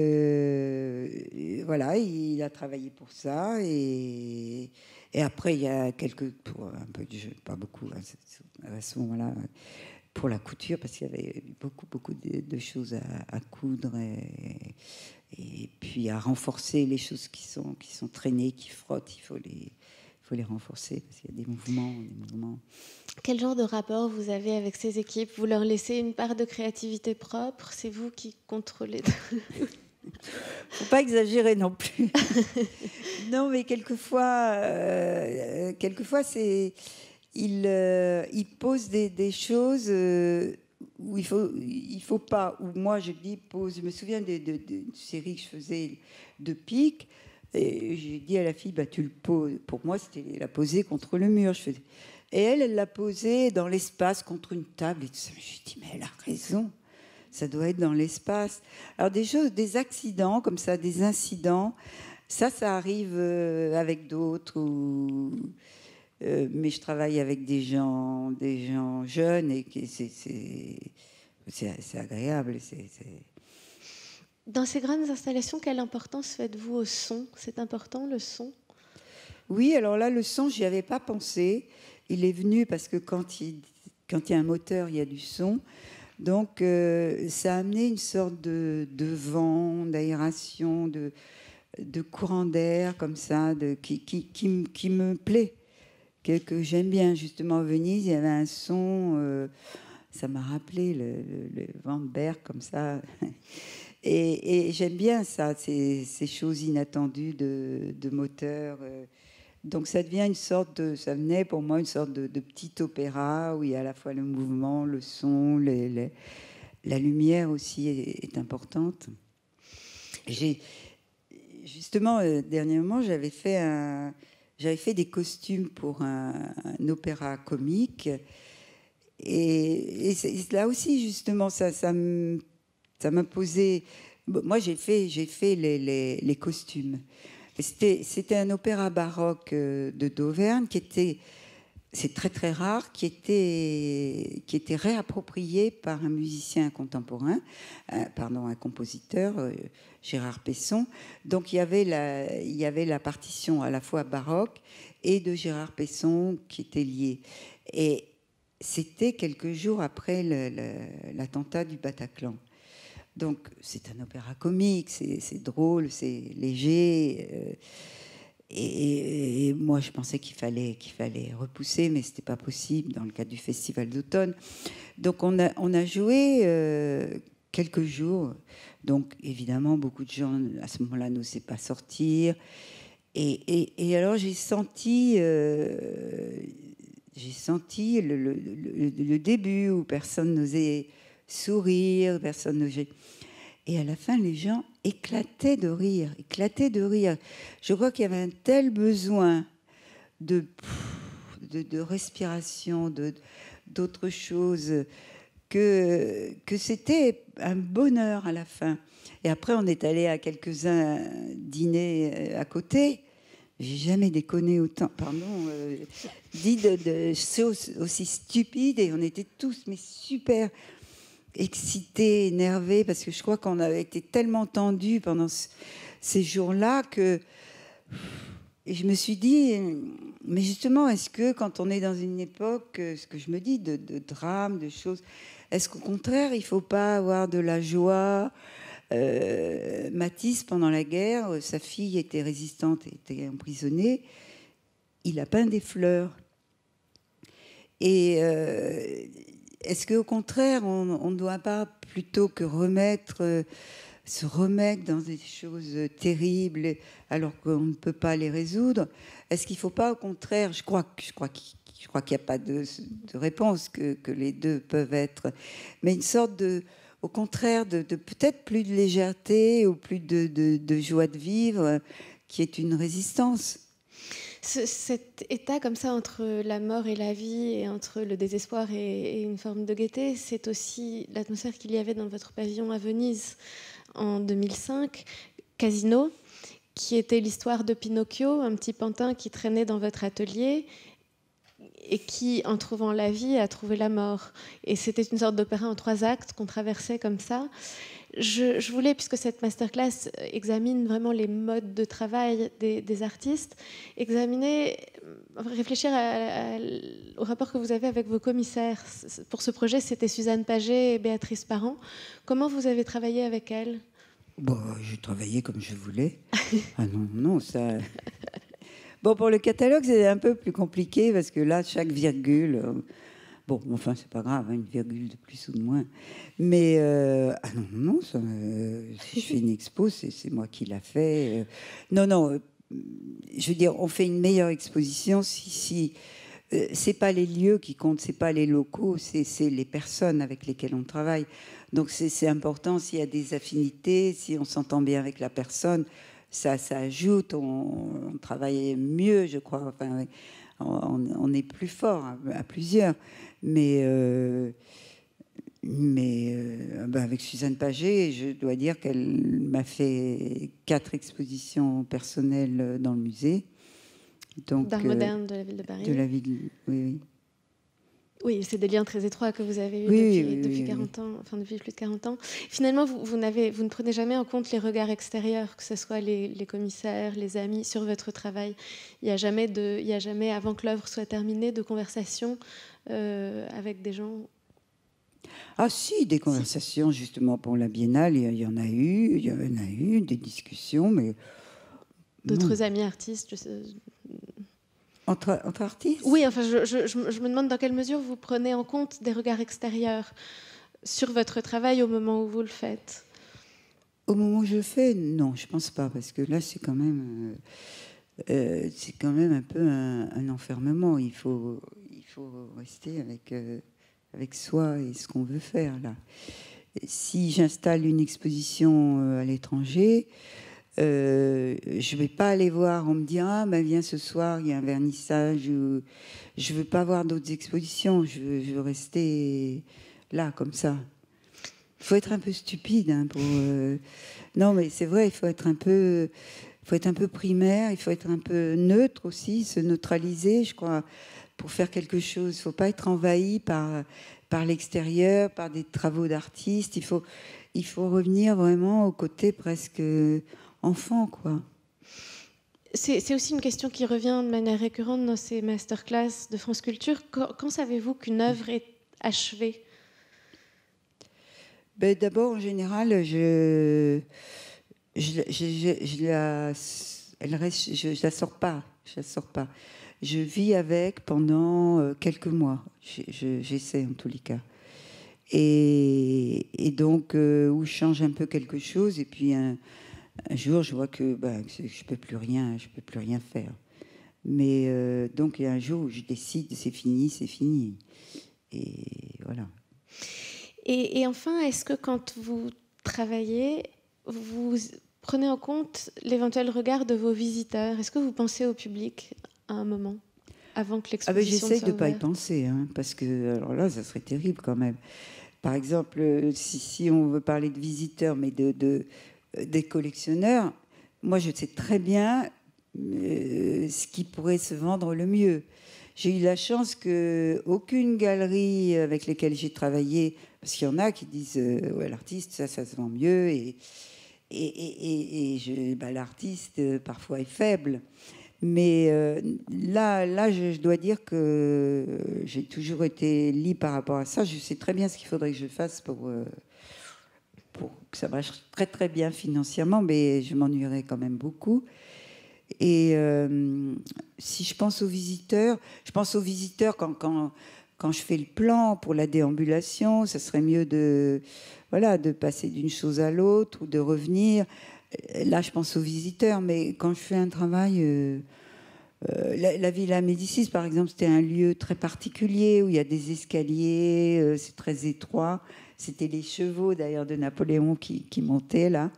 S2: voilà, il a travaillé pour ça. Et après, il y a un peu de jeu, pas beaucoup, à ce moment-là, pour la couture, parce qu'il y avait beaucoup de choses à coudre et puis à renforcer les choses qui sont traînées, qui frottent. Il faut les renforcer parce qu'il y a des mouvements.
S1: Quel genre de rapport vous avez avec ces équipes? Vous leur laissez une part de créativité propre? C'est vous qui contrôlez?
S2: Faut pas exagérer non plus. Non, mais quelquefois c'est il pose des choses où il faut pas. Où moi je dis pose. Je me souviens d'une série que je faisais de pique. Et j'ai dit à la fille, bah, tu le poses. Pour moi, c'était la poser contre le mur. Et elle l'a posée dans l'espace, contre une table. Et tout ça. J'ai dit, mais elle a raison. Ça doit être dans l'espace. Alors, des accidents comme ça, des incidents, ça arrive avec d'autres. Mais je travaille avec des gens jeunes et c'est agréable.
S1: Dans ces grandes installations, quelle importance faites-vous au son? C'est important, le son?
S2: Oui, alors là, le son, j'y avais pas pensé. Il est venu parce que quand il y a un moteur, il y a du son. Donc, ça a amené une sorte de vent, d'aération, de courant d'air comme ça, qui me plaît, que j'aime bien. Justement, à Venise, il y avait un son, ça m'a rappelé le vent de Berck comme ça. Et j'aime bien ça, ces choses inattendues de moteur. Donc ça devient ça venait pour moi une sorte de petit opéra où il y a à la fois le mouvement, le son, la lumière aussi est importante. Justement, dernièrement, j'avais fait des costumes pour un opéra comique. Et là aussi, justement, ça m'a posé. Moi, j'ai fait les costumes. C'était un opéra baroque de d'Auvergne c'est très très rare, qui était réapproprié par un musicien contemporain, un compositeur, Gérard Pesson. Donc il y avait la partition à la fois baroque et de Gérard Pesson qui était liée. Et c'était quelques jours après l'attentat du Bataclan. Donc c'est un opéra comique, c'est drôle, c'est léger. Et moi, je pensais qu'il fallait repousser, mais c'était pas possible dans le cadre du Festival d'automne. Donc on a joué quelques jours. Donc évidemment, beaucoup de gens à ce moment-là n'osaient pas sortir. Et alors j'ai senti le début où personne n'osait sourire, personne n'osait. Et à la fin, les gens éclataient de rire. Je crois qu'il y avait un tel besoin de respiration, d'autre chose, que c'était un bonheur à la fin. Et après, on est allé à quelques-uns dîner à côté. J'ai jamais déconné autant, pardon, dit de choses aussi stupides, et on était tous mais super excités, énervés, parce que je crois qu'on avait été tellement tendus pendant ces jours-là que et je me suis dit, mais justement, est-ce que quand on est dans une époque, ce que je me dis, de drame, de choses, est-ce qu'au contraire, il ne faut pas avoir de la joie? Matisse, pendant la guerre, sa fille était résistante, était emprisonnée. Il a peint des fleurs. Et est-ce qu'au contraire, on ne doit pas, plutôt que se remettre dans des choses terribles alors qu'on ne peut pas les résoudre, est-ce qu'il ne faut pas, au contraire, je crois qu'il n'y a pas de réponse, que les deux peuvent être, mais une sorte de, au contraire, de peut-être plus de légèreté ou plus de joie de vivre, qui est une résistance.
S1: Cet état comme ça entre la mort et la vie, et entre le désespoir et une forme de gaieté, c'est aussi l'atmosphère qu'il y avait dans votre pavillon à Venise en 2005, Casino, qui était l'histoire de Pinocchio, un petit pantin qui traînait dans votre atelier et qui, en trouvant la vie, a trouvé la mort. Et c'était une sorte d'opéra en 3 actes qu'on traversait comme ça. Je voulais, puisque cette masterclass examine vraiment les modes de travail des artistes, réfléchir au rapport que vous avez avec vos commissaires. Pour ce projet, c'était Suzanne Paget et Béatrice Parent. Comment vous avez travaillé avec elles?
S2: Bon, j'ai travaillé comme je voulais. Ah non, ça... Bon, pour le catalogue, c'est un peu plus compliqué, parce que là, chaque virgule... Bon, enfin, c'est pas grave, hein, une virgule de plus ou de moins. Mais, non, si je fais une expo, c'est moi qui l'a fait. Non, je veux dire, on fait une meilleure exposition si c'est pas les lieux qui comptent, c'est pas les locaux, c'est les personnes avec lesquelles on travaille. Donc, c'est important, s'il y a des affinités, si on s'entend bien avec la personne, ça ajoute, on travaille mieux, je crois. Enfin, on est plus fort à plusieurs. Mais avec Suzanne Paget, je dois dire qu'elle m'a fait 4 expositions personnelles dans le musée.
S1: D'art moderne de la ville de Paris.
S2: De la ville, oui.
S1: Oui, c'est des liens très étroits que vous avez eus depuis 40 ans, enfin depuis plus de 40 ans. Finalement, vous ne prenez jamais en compte les regards extérieurs, que ce soit les commissaires, les amis, sur votre travail. Il n'y a jamais, avant que l'œuvre soit terminée, de conversation avec des gens.
S2: Ah si, des conversations justement pour la Biennale, il y en a eu des discussions, mais
S1: d'autres amis artistes. Je sais.
S2: Entre artistes?
S1: Oui, enfin, je me demande dans quelle mesure vous prenez en compte des regards extérieurs sur votre travail au moment où vous le faites.
S2: Au moment où je le fais, non, je pense pas, parce que là, c'est quand même un peu un enfermement. Il faut rester avec soi et ce qu'on veut faire là. Si j'installe une exposition à l'étranger, je vais pas aller voir, on me dit viens ce soir, il y a un vernissage, ou je veux pas voir d'autres expositions, je veux rester là comme ça. Il faut être un peu stupide pour non, mais c'est vrai, il faut être un peu primaire, il faut être un peu neutre aussi, se neutraliser, je crois, pour faire quelque chose. Il faut pas être envahi par l'extérieur, par des travaux d'artistes. Il faut revenir vraiment au côté presque enfant, quoi.
S1: C'est aussi une question qui revient de manière récurrente dans ces masterclass de France Culture. Quand savez-vous qu'une œuvre est achevée?
S2: D'abord, en général, je la sors pas. Je vis avec pendant quelques mois. J'essaie en tous les cas. Et donc, où je change un peu quelque chose, et puis un jour, je vois que je peux plus rien faire. Mais donc, il y a un jour où je décide, c'est fini. Et voilà.
S1: Et enfin, est-ce que quand vous travaillez, vous prenez en compte l'éventuel regard de vos visiteurs? Est-ce que vous pensez au public à un moment? avant que
S2: Ah ben,
S1: l'exposition
S2: j'essaye
S1: soit
S2: de ne pas y
S1: ouverte.
S2: penser, hein, parce que alors là, ça serait terrible quand même. Par exemple, si on veut parler de visiteurs, mais des collectionneurs, moi je sais très bien ce qui pourrait se vendre le mieux. J'ai eu la chance qu'aucune galerie avec lesquelles j'ai travaillé, parce qu'il y en a qui disent ouais, l'artiste, ça se vend mieux, l'artiste parfois est faible. Mais là, je dois dire que j'ai toujours été libre par rapport à ça. Je sais très bien ce qu'il faudrait que je fasse pour que ça marche très très bien financièrement, mais je m'ennuierais quand même beaucoup. Et si je pense aux visiteurs, quand je fais le plan pour la déambulation, ça serait mieux de passer d'une chose à l'autre ou de revenir. Là, je pense aux visiteurs, mais quand je fais un travail... la Villa Médicis, par exemple, c'était un lieu très particulier où il y a des escaliers, c'est très étroit. C'était les chevaux, d'ailleurs, de Napoléon qui montaient là.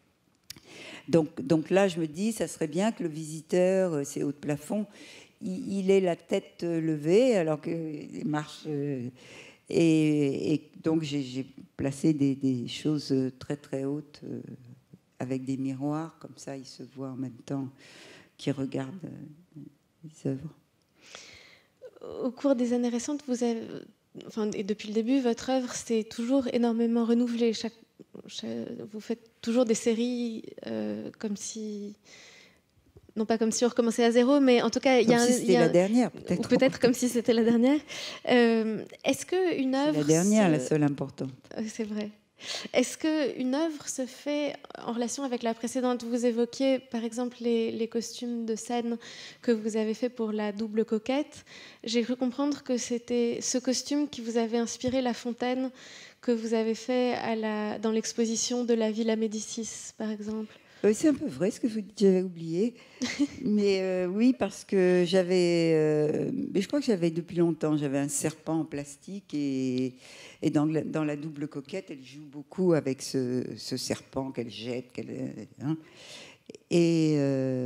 S2: Donc là, je me dis, ça serait bien que le visiteur, ces hauts de plafond, il ait la tête levée alors que les marches... et donc, j'ai placé des choses très, très hautes avec des miroirs. Comme ça, il se voit en même temps qu'il regarde les œuvres.
S1: Au cours des années récentes, et depuis le début, votre œuvre s'est toujours énormément renouvelée. Vous faites toujours des séries comme si... Non pas comme si on recommençait à zéro, mais en tout cas...
S2: Comme si c'était la dernière, peut-être.
S1: Ou peut-être comme si c'était la dernière. Est-ce qu'une œuvre...
S2: C'est la dernière, la seule importante.
S1: C'est vrai. Est-ce qu'une œuvre se fait en relation avec la précédente? Vous évoquiez par exemple les costumes de scène que vous avez fait pour la double coquette. J'ai cru comprendre que c'était ce costume qui vous avait inspiré la fontaine que vous avez fait dans l'exposition de la Villa Médicis, par exemple.
S2: C'est un peu vrai ce que vous dites, j'avais oublié. Mais oui, parce que mais je crois que j'avais depuis longtemps, j'avais un serpent en plastique et dans la double coquette, elle joue beaucoup avec ce serpent qu'elle jette. Et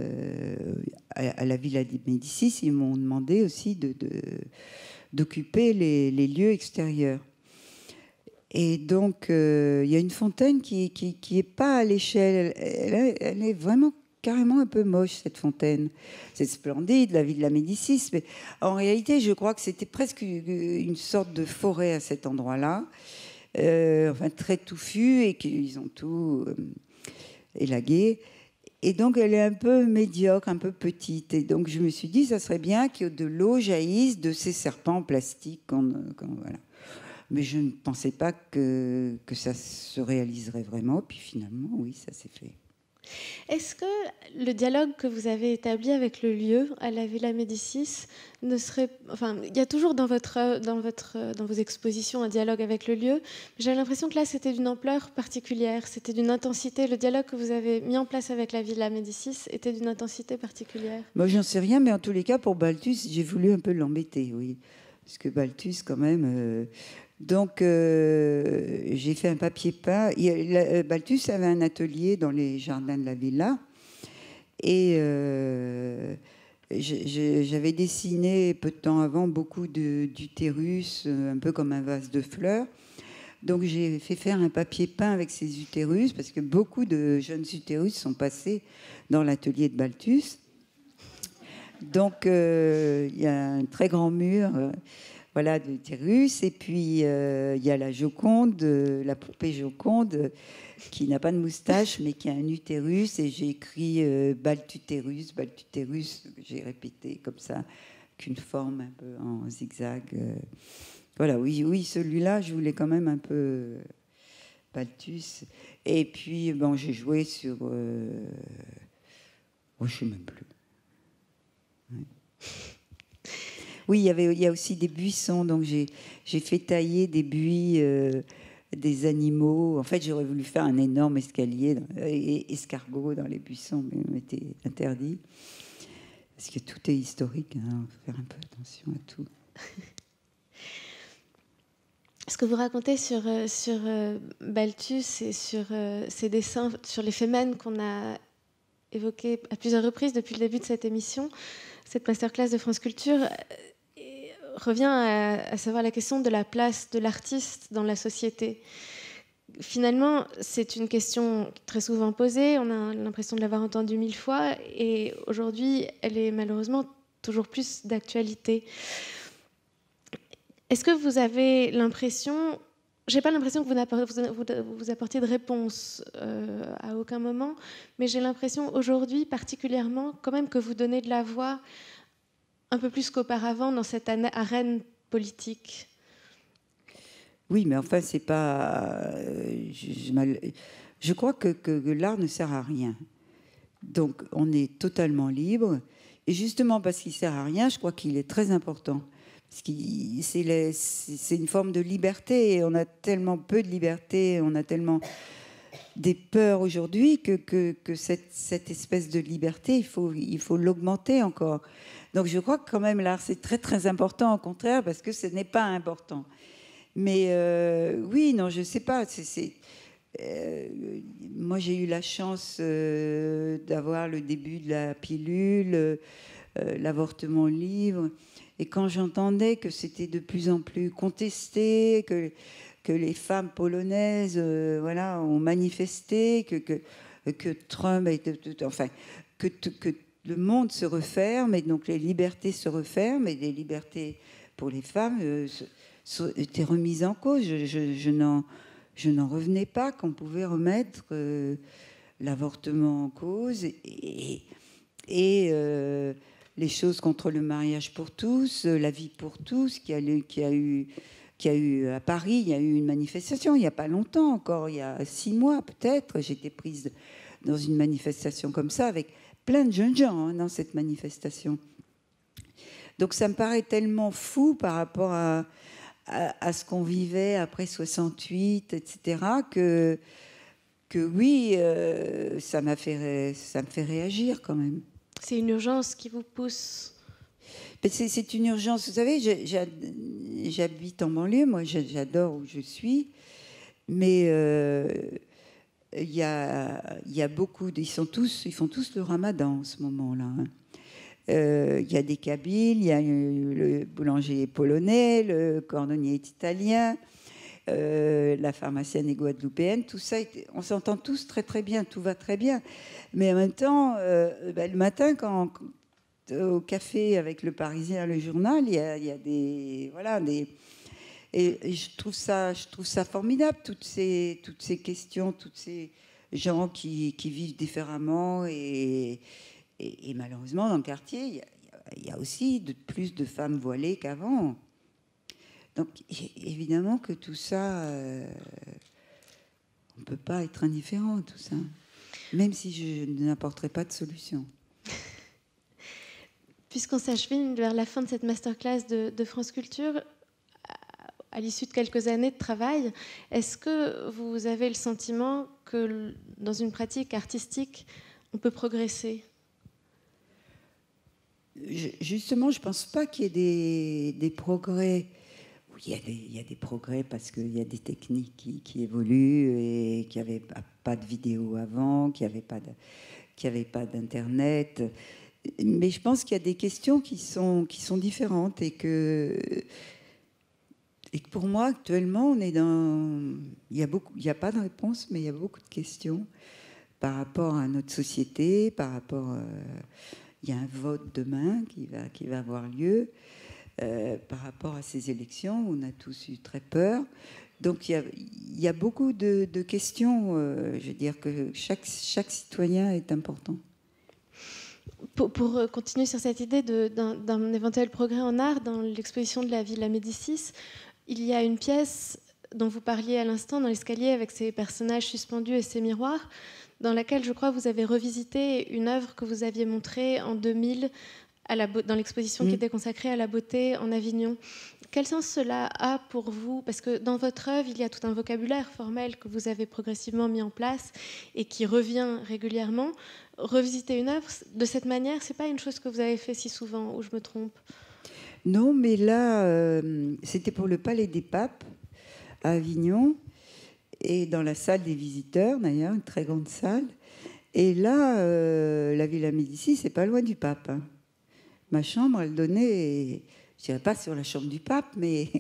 S2: à la Villa Médicis, ils m'ont demandé aussi d'occuper les lieux extérieurs. Et donc, il y a une fontaine qui est pas à l'échelle. Elle est vraiment carrément un peu moche, cette fontaine. C'est splendide, la Villa Médicis, mais en réalité, je crois que c'était presque une sorte de forêt à cet endroit-là, enfin très touffu, et qu'ils ont tout élagué. Et donc, elle est un peu médiocre, un peu petite. Et donc, je me suis dit, ça serait bien que de l'eau jaillisse de ces serpents en plastique. Voilà. Mais je ne pensais pas que ça se réaliserait vraiment. Puis finalement, oui, ça s'est fait.
S1: Est-ce que le dialogue que vous avez établi avec le lieu, à la Villa Médicis, ne serait... Enfin, il y a toujours dans vos expositions un dialogue avec le lieu. J'ai l'impression que là, c'était d'une ampleur particulière. C'était d'une intensité. Le dialogue que vous avez mis en place avec la Villa Médicis était d'une intensité particulière.
S2: Moi, j'en sais rien, mais en tous les cas, pour Balthus, j'ai voulu un peu l'embêter, oui. Parce que Balthus, quand même... Donc, j'ai fait un papier peint. Balthus avait un atelier dans les jardins de la villa. Et j'avais dessiné, peu de temps avant, beaucoup d'utérus, un peu comme un vase de fleurs. Donc, j'ai fait faire un papier peint avec ces utérus, parce que beaucoup de jeunes utérus sont passés dans l'atelier de Balthus. Donc, il y a un très grand mur... Voilà, d'utérus. Et puis, il y a la Joconde, la poupée Joconde, qui n'a pas de moustache, mais qui a un utérus. Et j'ai écrit Baltutérus, Baltutérus, j'ai répété comme ça, qu'une forme un peu en zigzag. Voilà, oui, celui-là, je voulais quand même un peu Balthus. Et puis, bon, j'ai joué sur... je ne sais même plus. Ouais. Oui, il y a aussi des buissons, donc j'ai fait tailler des buis, des animaux. En fait, j'aurais voulu faire un énorme escalier, escargot dans les buissons, mais on était interdit. Parce que tout est historique, hein, faut faire un peu attention à tout.
S1: Ce que vous racontez sur Balthus et sur ces dessins, sur les femmes qu'on a évoqués à plusieurs reprises depuis le début de cette émission, cette masterclass de France Culture revient à savoir la question de la place de l'artiste dans la société. Finalement, c'est une question très souvent posée, on a l'impression de l'avoir entendue 1000 fois, et aujourd'hui, elle est malheureusement toujours plus d'actualité. Est-ce que vous avez l'impression... J'ai pas l'impression que vous apportiez de réponse à aucun moment, mais j'ai l'impression aujourd'hui particulièrement quand même que vous donnez de la voix un peu plus qu'auparavant dans cette arène politique.
S2: Oui, mais enfin, c'est pas... je crois que l'art ne sert à rien. Donc, on est totalement libre. Et justement, parce qu'il ne sert à rien, je crois qu'il est très important. Parce que c'est une forme de liberté. Et on a tellement peu de liberté, on a tellement des peurs aujourd'hui que cette espèce de liberté, il faut l'augmenter encore. Donc, je crois que quand même, l'art, c'est très, très important, au contraire, parce que ce n'est pas important. Mais oui, non, je ne sais pas. Moi, j'ai eu la chance d'avoir le début de la pilule, l'avortement libre. Et quand j'entendais que c'était de plus en plus contesté, que les femmes polonaises voilà, ont manifesté, que Trump enfin, que le monde se referme, et donc les libertés se referment, et les libertés pour les femmes étaient remises en cause. Je n'en revenais pas qu'on pouvait remettre l'avortement en cause et les choses contre le mariage pour tous, la vie pour tous, qui a eu à Paris, il y a eu une manifestation il n'y a pas longtemps encore, il y a 6 mois peut-être, j'étais prise dans une manifestation comme ça avec plein de jeunes gens dans cette manifestation. Donc ça me paraît tellement fou par rapport à ce qu'on vivait après 68, etc., que oui, ça me fait réagir quand même.
S1: C'est une urgence qui vous pousse.
S2: C'est une urgence. Vous savez, j'habite en banlieue, moi j'adore où je suis, mais il y a beaucoup, ils font tous le ramadan en ce moment-là. Il y a des Kabyles, il y a le boulanger polonais, le cordonnier est italien, la pharmacienne est guadeloupéenne, tout ça, on s'entend tous très très bien, tout va très bien. Mais en même temps, le matin, quand au café avec le Parisien, le journal, il y a des... Voilà, et je trouve ça formidable, toutes ces questions, tous ces gens qui vivent différemment, et malheureusement, dans le quartier, il y a aussi plus de femmes voilées qu'avant. Donc, évidemment que tout ça, on ne peut pas être indifférent à tout ça, même si je n'apporterai pas de solution.
S1: Puisqu'on s'achemine vers la fin de cette masterclass de France Culture, à l'issue de quelques années de travail, est-ce que vous avez le sentiment que dans une pratique artistique, on peut progresser ?
S2: Justement, je ne pense pas qu'il y ait des progrès. Oui, il y a des progrès parce qu'il y a des techniques qui évoluent, et qu'il n'y avait pas de vidéo avant, qu'il n'y avait pas d'Internet. Mais je pense qu'il y a des questions qui sont différentes, et que pour moi, actuellement, on est dans... Il n'y a pas de réponse, mais il y a beaucoup de questions par rapport à notre société, par rapport... il y a un vote demain qui va avoir lieu. Par rapport à ces élections, on a tous eu très peur. Donc il y a beaucoup de questions. Je veux dire que chaque citoyen est important.
S1: Pour continuer sur cette idée d'un éventuel progrès en art, dans l'exposition de la Villa Médicis, il y a une pièce dont vous parliez à l'instant, dans l'escalier, avec ses personnages suspendus et ses miroirs, dans laquelle, je crois, vous avez revisité une œuvre que vous aviez montrée en 2000 dans l'exposition qui était consacrée à la beauté en Avignon. Quel sens cela a pour vous ? Parce que dans votre œuvre, il y a tout un vocabulaire formel que vous avez progressivement mis en place et qui revient régulièrement. Revisiter une œuvre de cette manière, c'est pas une chose que vous avez fait si souvent, ou je me trompe ?
S2: Non, mais là, c'était pour le Palais des Papes à Avignon, et dans la salle des visiteurs, d'ailleurs, une très grande salle. Et là, la Villa Médicis, c'est pas loin du Pape, hein. Ma chambre, elle donnait, je dirais pas sur la chambre du pape, mais,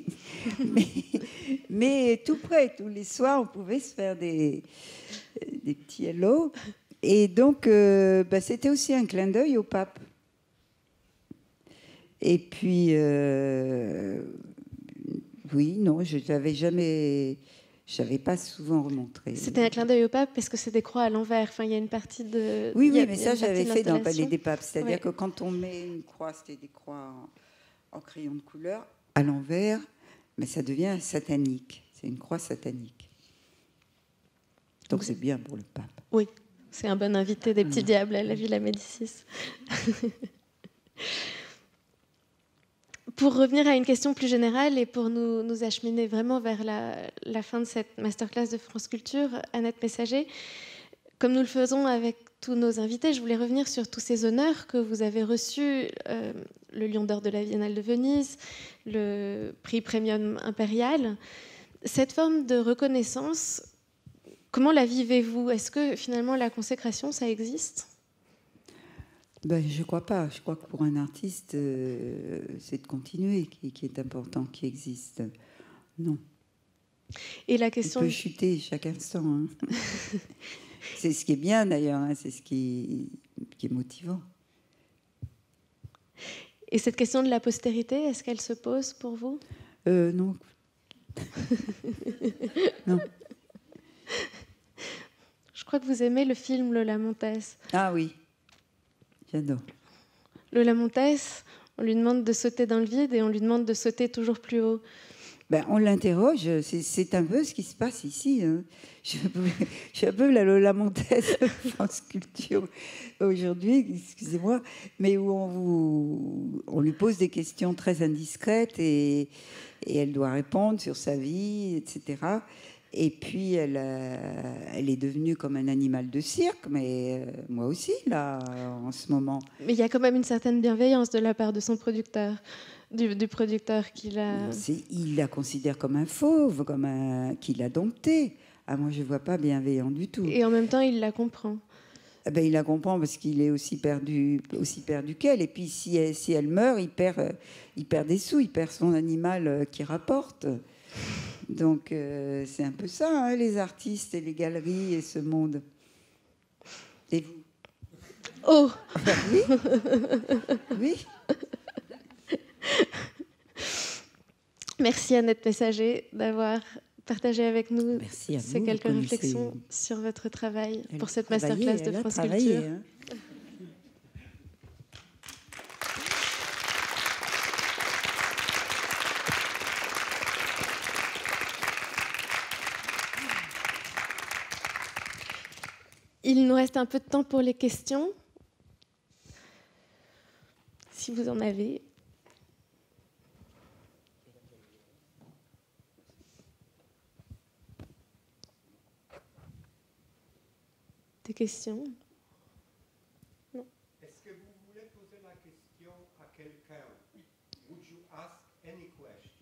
S2: mais tout près. Tous les soirs, on pouvait se faire des petits hello. Et donc, c'était aussi un clin d'œil au pape. Et puis, oui, non, je n'avais jamais... Je n'avais pas souvent remontré.
S1: C'était un clin d'œil au pape parce que c'est des croix à l'envers. Enfin, il y a une partie de...
S2: Oui, mais ça, j'avais fait dans le Palais des Papes. C'est-à-dire
S1: ouais.
S2: que quand on met une croix, c'était des croix en crayon de couleur, à l'envers, mais ça devient satanique. C'est une croix satanique. Donc c'est bien pour le pape.
S1: Oui, c'est un bon invité des petits diables à la Villa Médicis. Pour revenir à une question plus générale et pour nous acheminer vraiment vers la fin de cette masterclass de France Culture, Annette Messager, comme nous le faisons avec tous nos invités, je voulais revenir sur tous ces honneurs que vous avez reçus, le Lion d'or de la Biennale de Venise, le prix Premium Impérial. Cette forme de reconnaissance, comment la vivez-vous? Est-ce que finalement la consécration, ça existe?
S2: Je ne crois pas. Je crois que pour un artiste, c'est de continuer qui est important, qui existe. Non.
S1: Et la question...
S2: Il peut chuter chaque instant. Hein. C'est ce qui est bien d'ailleurs, hein. C'est ce qui est motivant.
S1: Et cette question de la postérité, est-ce qu'elle se pose pour vous?
S2: Non. Non.
S1: Je crois que vous aimez le film Lola Montez.
S2: Ah oui. J'adore.
S1: Lola Montez, on lui demande de sauter dans le vide et on lui demande de sauter toujours plus haut.
S2: On l'interroge, c'est un peu ce qui se passe ici. Hein. Je suis un peu la Lola Montez de France Culture aujourd'hui, excusez-moi, mais où on lui pose des questions très indiscrètes et elle doit répondre sur sa vie, etc. Et puis, elle est devenue comme un animal de cirque, mais moi aussi, là, en ce moment.
S1: Mais il y a quand même une certaine bienveillance de la part de son producteur, du producteur qui l'a...
S2: Il la considère comme un fauve, qu'il a dompté. Ah, moi, je ne vois pas bienveillant du tout.
S1: Et en même temps, il la comprend.
S2: Il la comprend parce qu'il est aussi perdu qu'elle. Et puis, si elle meurt, il perd des sous, il perd son animal qui rapporte. Donc, c'est un peu ça, hein, les artistes et les galeries et ce monde. Et vous?
S1: Oh
S2: oui. Oui.
S1: Merci Annette Messager d'avoir partagé avec nous ces quelques réflexions sur votre travail pour cette masterclass de France Culture. Hein. Il nous reste un peu de temps pour les questions, si vous en avez. Des questions? Non.
S3: Est-ce que vous voulez poser la question à quelqu'un? Would you ask any question?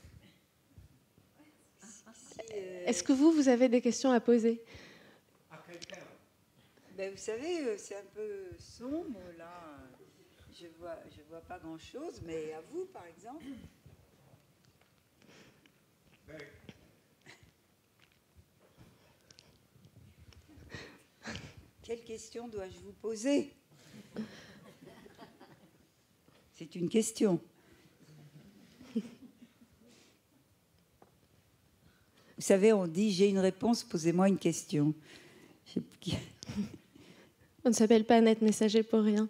S1: Est-ce que vous avez des questions à poser?
S3: À quelqu'un?
S2: Vous savez, c'est un peu sombre là. Je vois pas grand-chose, mais à vous, par exemple. Quelle question dois-je vous poser? C'est une question. Vous savez, on dit j'ai une réponse, posez-moi une question.
S1: On ne s'appelle pas Annette Messager pour rien.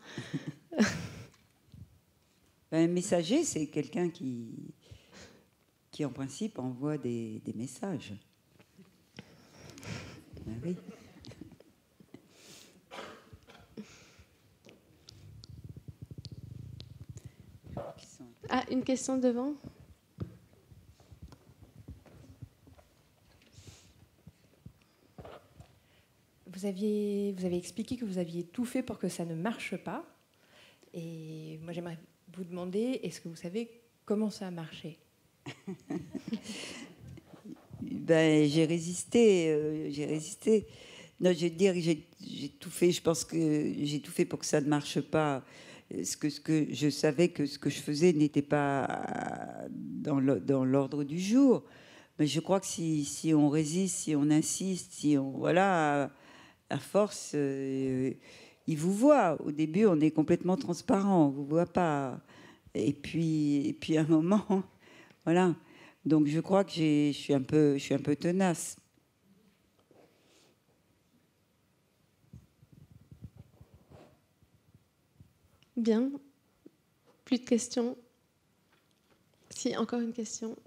S2: Un messager, c'est quelqu'un qui en principe envoie des messages. Oui.
S1: Ah, une question devant.
S4: Vous avez expliqué que vous aviez tout fait pour que ça ne marche pas. Et moi, j'aimerais vous demander, est-ce que vous savez comment ça a marché?
S2: J'ai résisté. Non, je vais dire que j'ai tout fait. Je pense que j'ai tout fait pour que ça ne marche pas. ce que je savais que ce que je faisais n'était pas dans l'ordre du jour. Mais je crois que si on résiste, si on insiste, si on voilà, à force, il vous voit. Au début, on est complètement transparent, on vous voit pas. Et puis à un moment, voilà. Donc je crois que je suis un peu tenace.
S1: Bien. Plus de questions? Si, encore une question.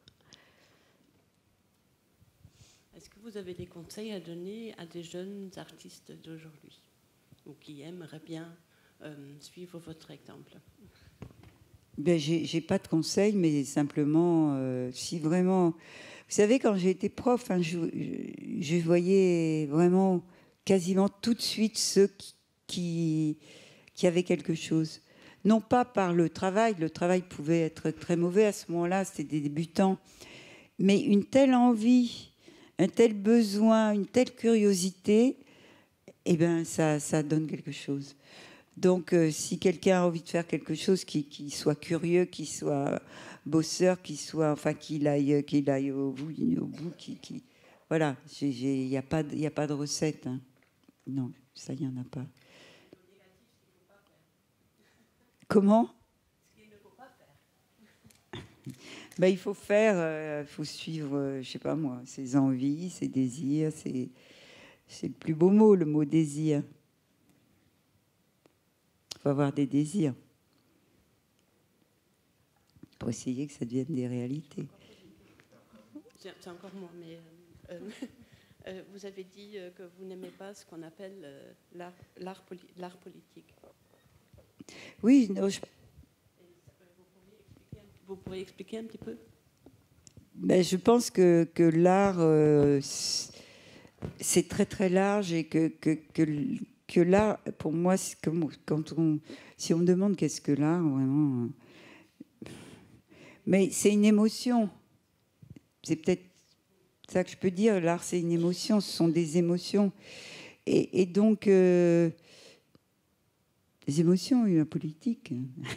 S5: Est-ce que vous avez des conseils à donner à des jeunes artistes d'aujourd'hui ou qui aimeraient bien suivre votre exemple?
S2: Ben, j'ai pas de conseils, mais simplement, si vraiment... Vous savez, quand j'ai été prof, hein, je voyais vraiment quasiment tout de suite ceux qui avaient quelque chose. Non pas par le travail pouvait être très mauvais à ce moment-là, c'était des débutants, mais une telle envie, un tel besoin, une telle curiosité, eh ben ça donne quelque chose. Donc, si quelqu'un a envie de faire quelque chose qui soit curieux, qui soit bosseur, qu'il aille au bout, voilà. Il n'y a pas de recette. Hein. Non, ça, il n'y en a pas. Comment? Ben, il faut faire, il faut suivre, je sais pas moi, ses envies, ses désirs. C'est le plus beau mot, le mot désir. Il faut avoir des désirs pour essayer que ça devienne des réalités.
S5: C'est encore moi, mais vous avez dit que vous n'aimez pas ce qu'on appelle l'art politique.
S2: Oui, non,
S5: vous pourriez expliquer un petit peu?
S2: Ben, je pense que l'art, c'est très très large et que l'art, pour moi, c'est comme si on me demande qu'est-ce que l'art, vraiment. Mais c'est une émotion. C'est peut-être ça que je peux dire. L'art, c'est une émotion. Ce sont des émotions. Et donc, les émotions, il y a la politique.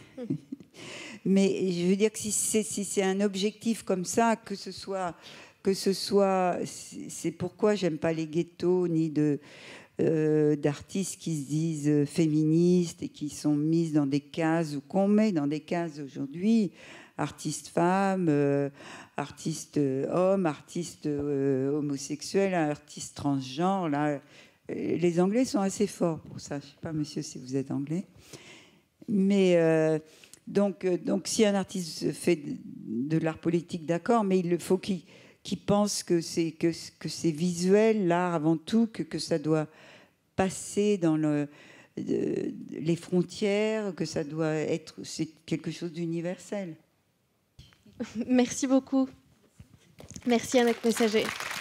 S2: Mais je veux dire que si c'est un objectif comme ça, que ce soit, c'est pourquoi j'aime pas les ghettos ni d'artistes qui se disent féministes et qui sont mises dans des cases ou qu'on met dans des cases aujourd'hui, artistes femmes, artistes hommes, artistes homosexuels, artistes transgenres. Là, les Anglais sont assez forts pour ça. Je sais pas, monsieur, si vous êtes anglais, mais donc si un artiste fait de l'art politique, d'accord, mais il faut qu'il pense que c'est visuel, l'art avant tout, que ça doit passer dans les frontières, que ça doit être, c'est quelque chose d'universel.
S1: Merci beaucoup. Merci Annette Messager.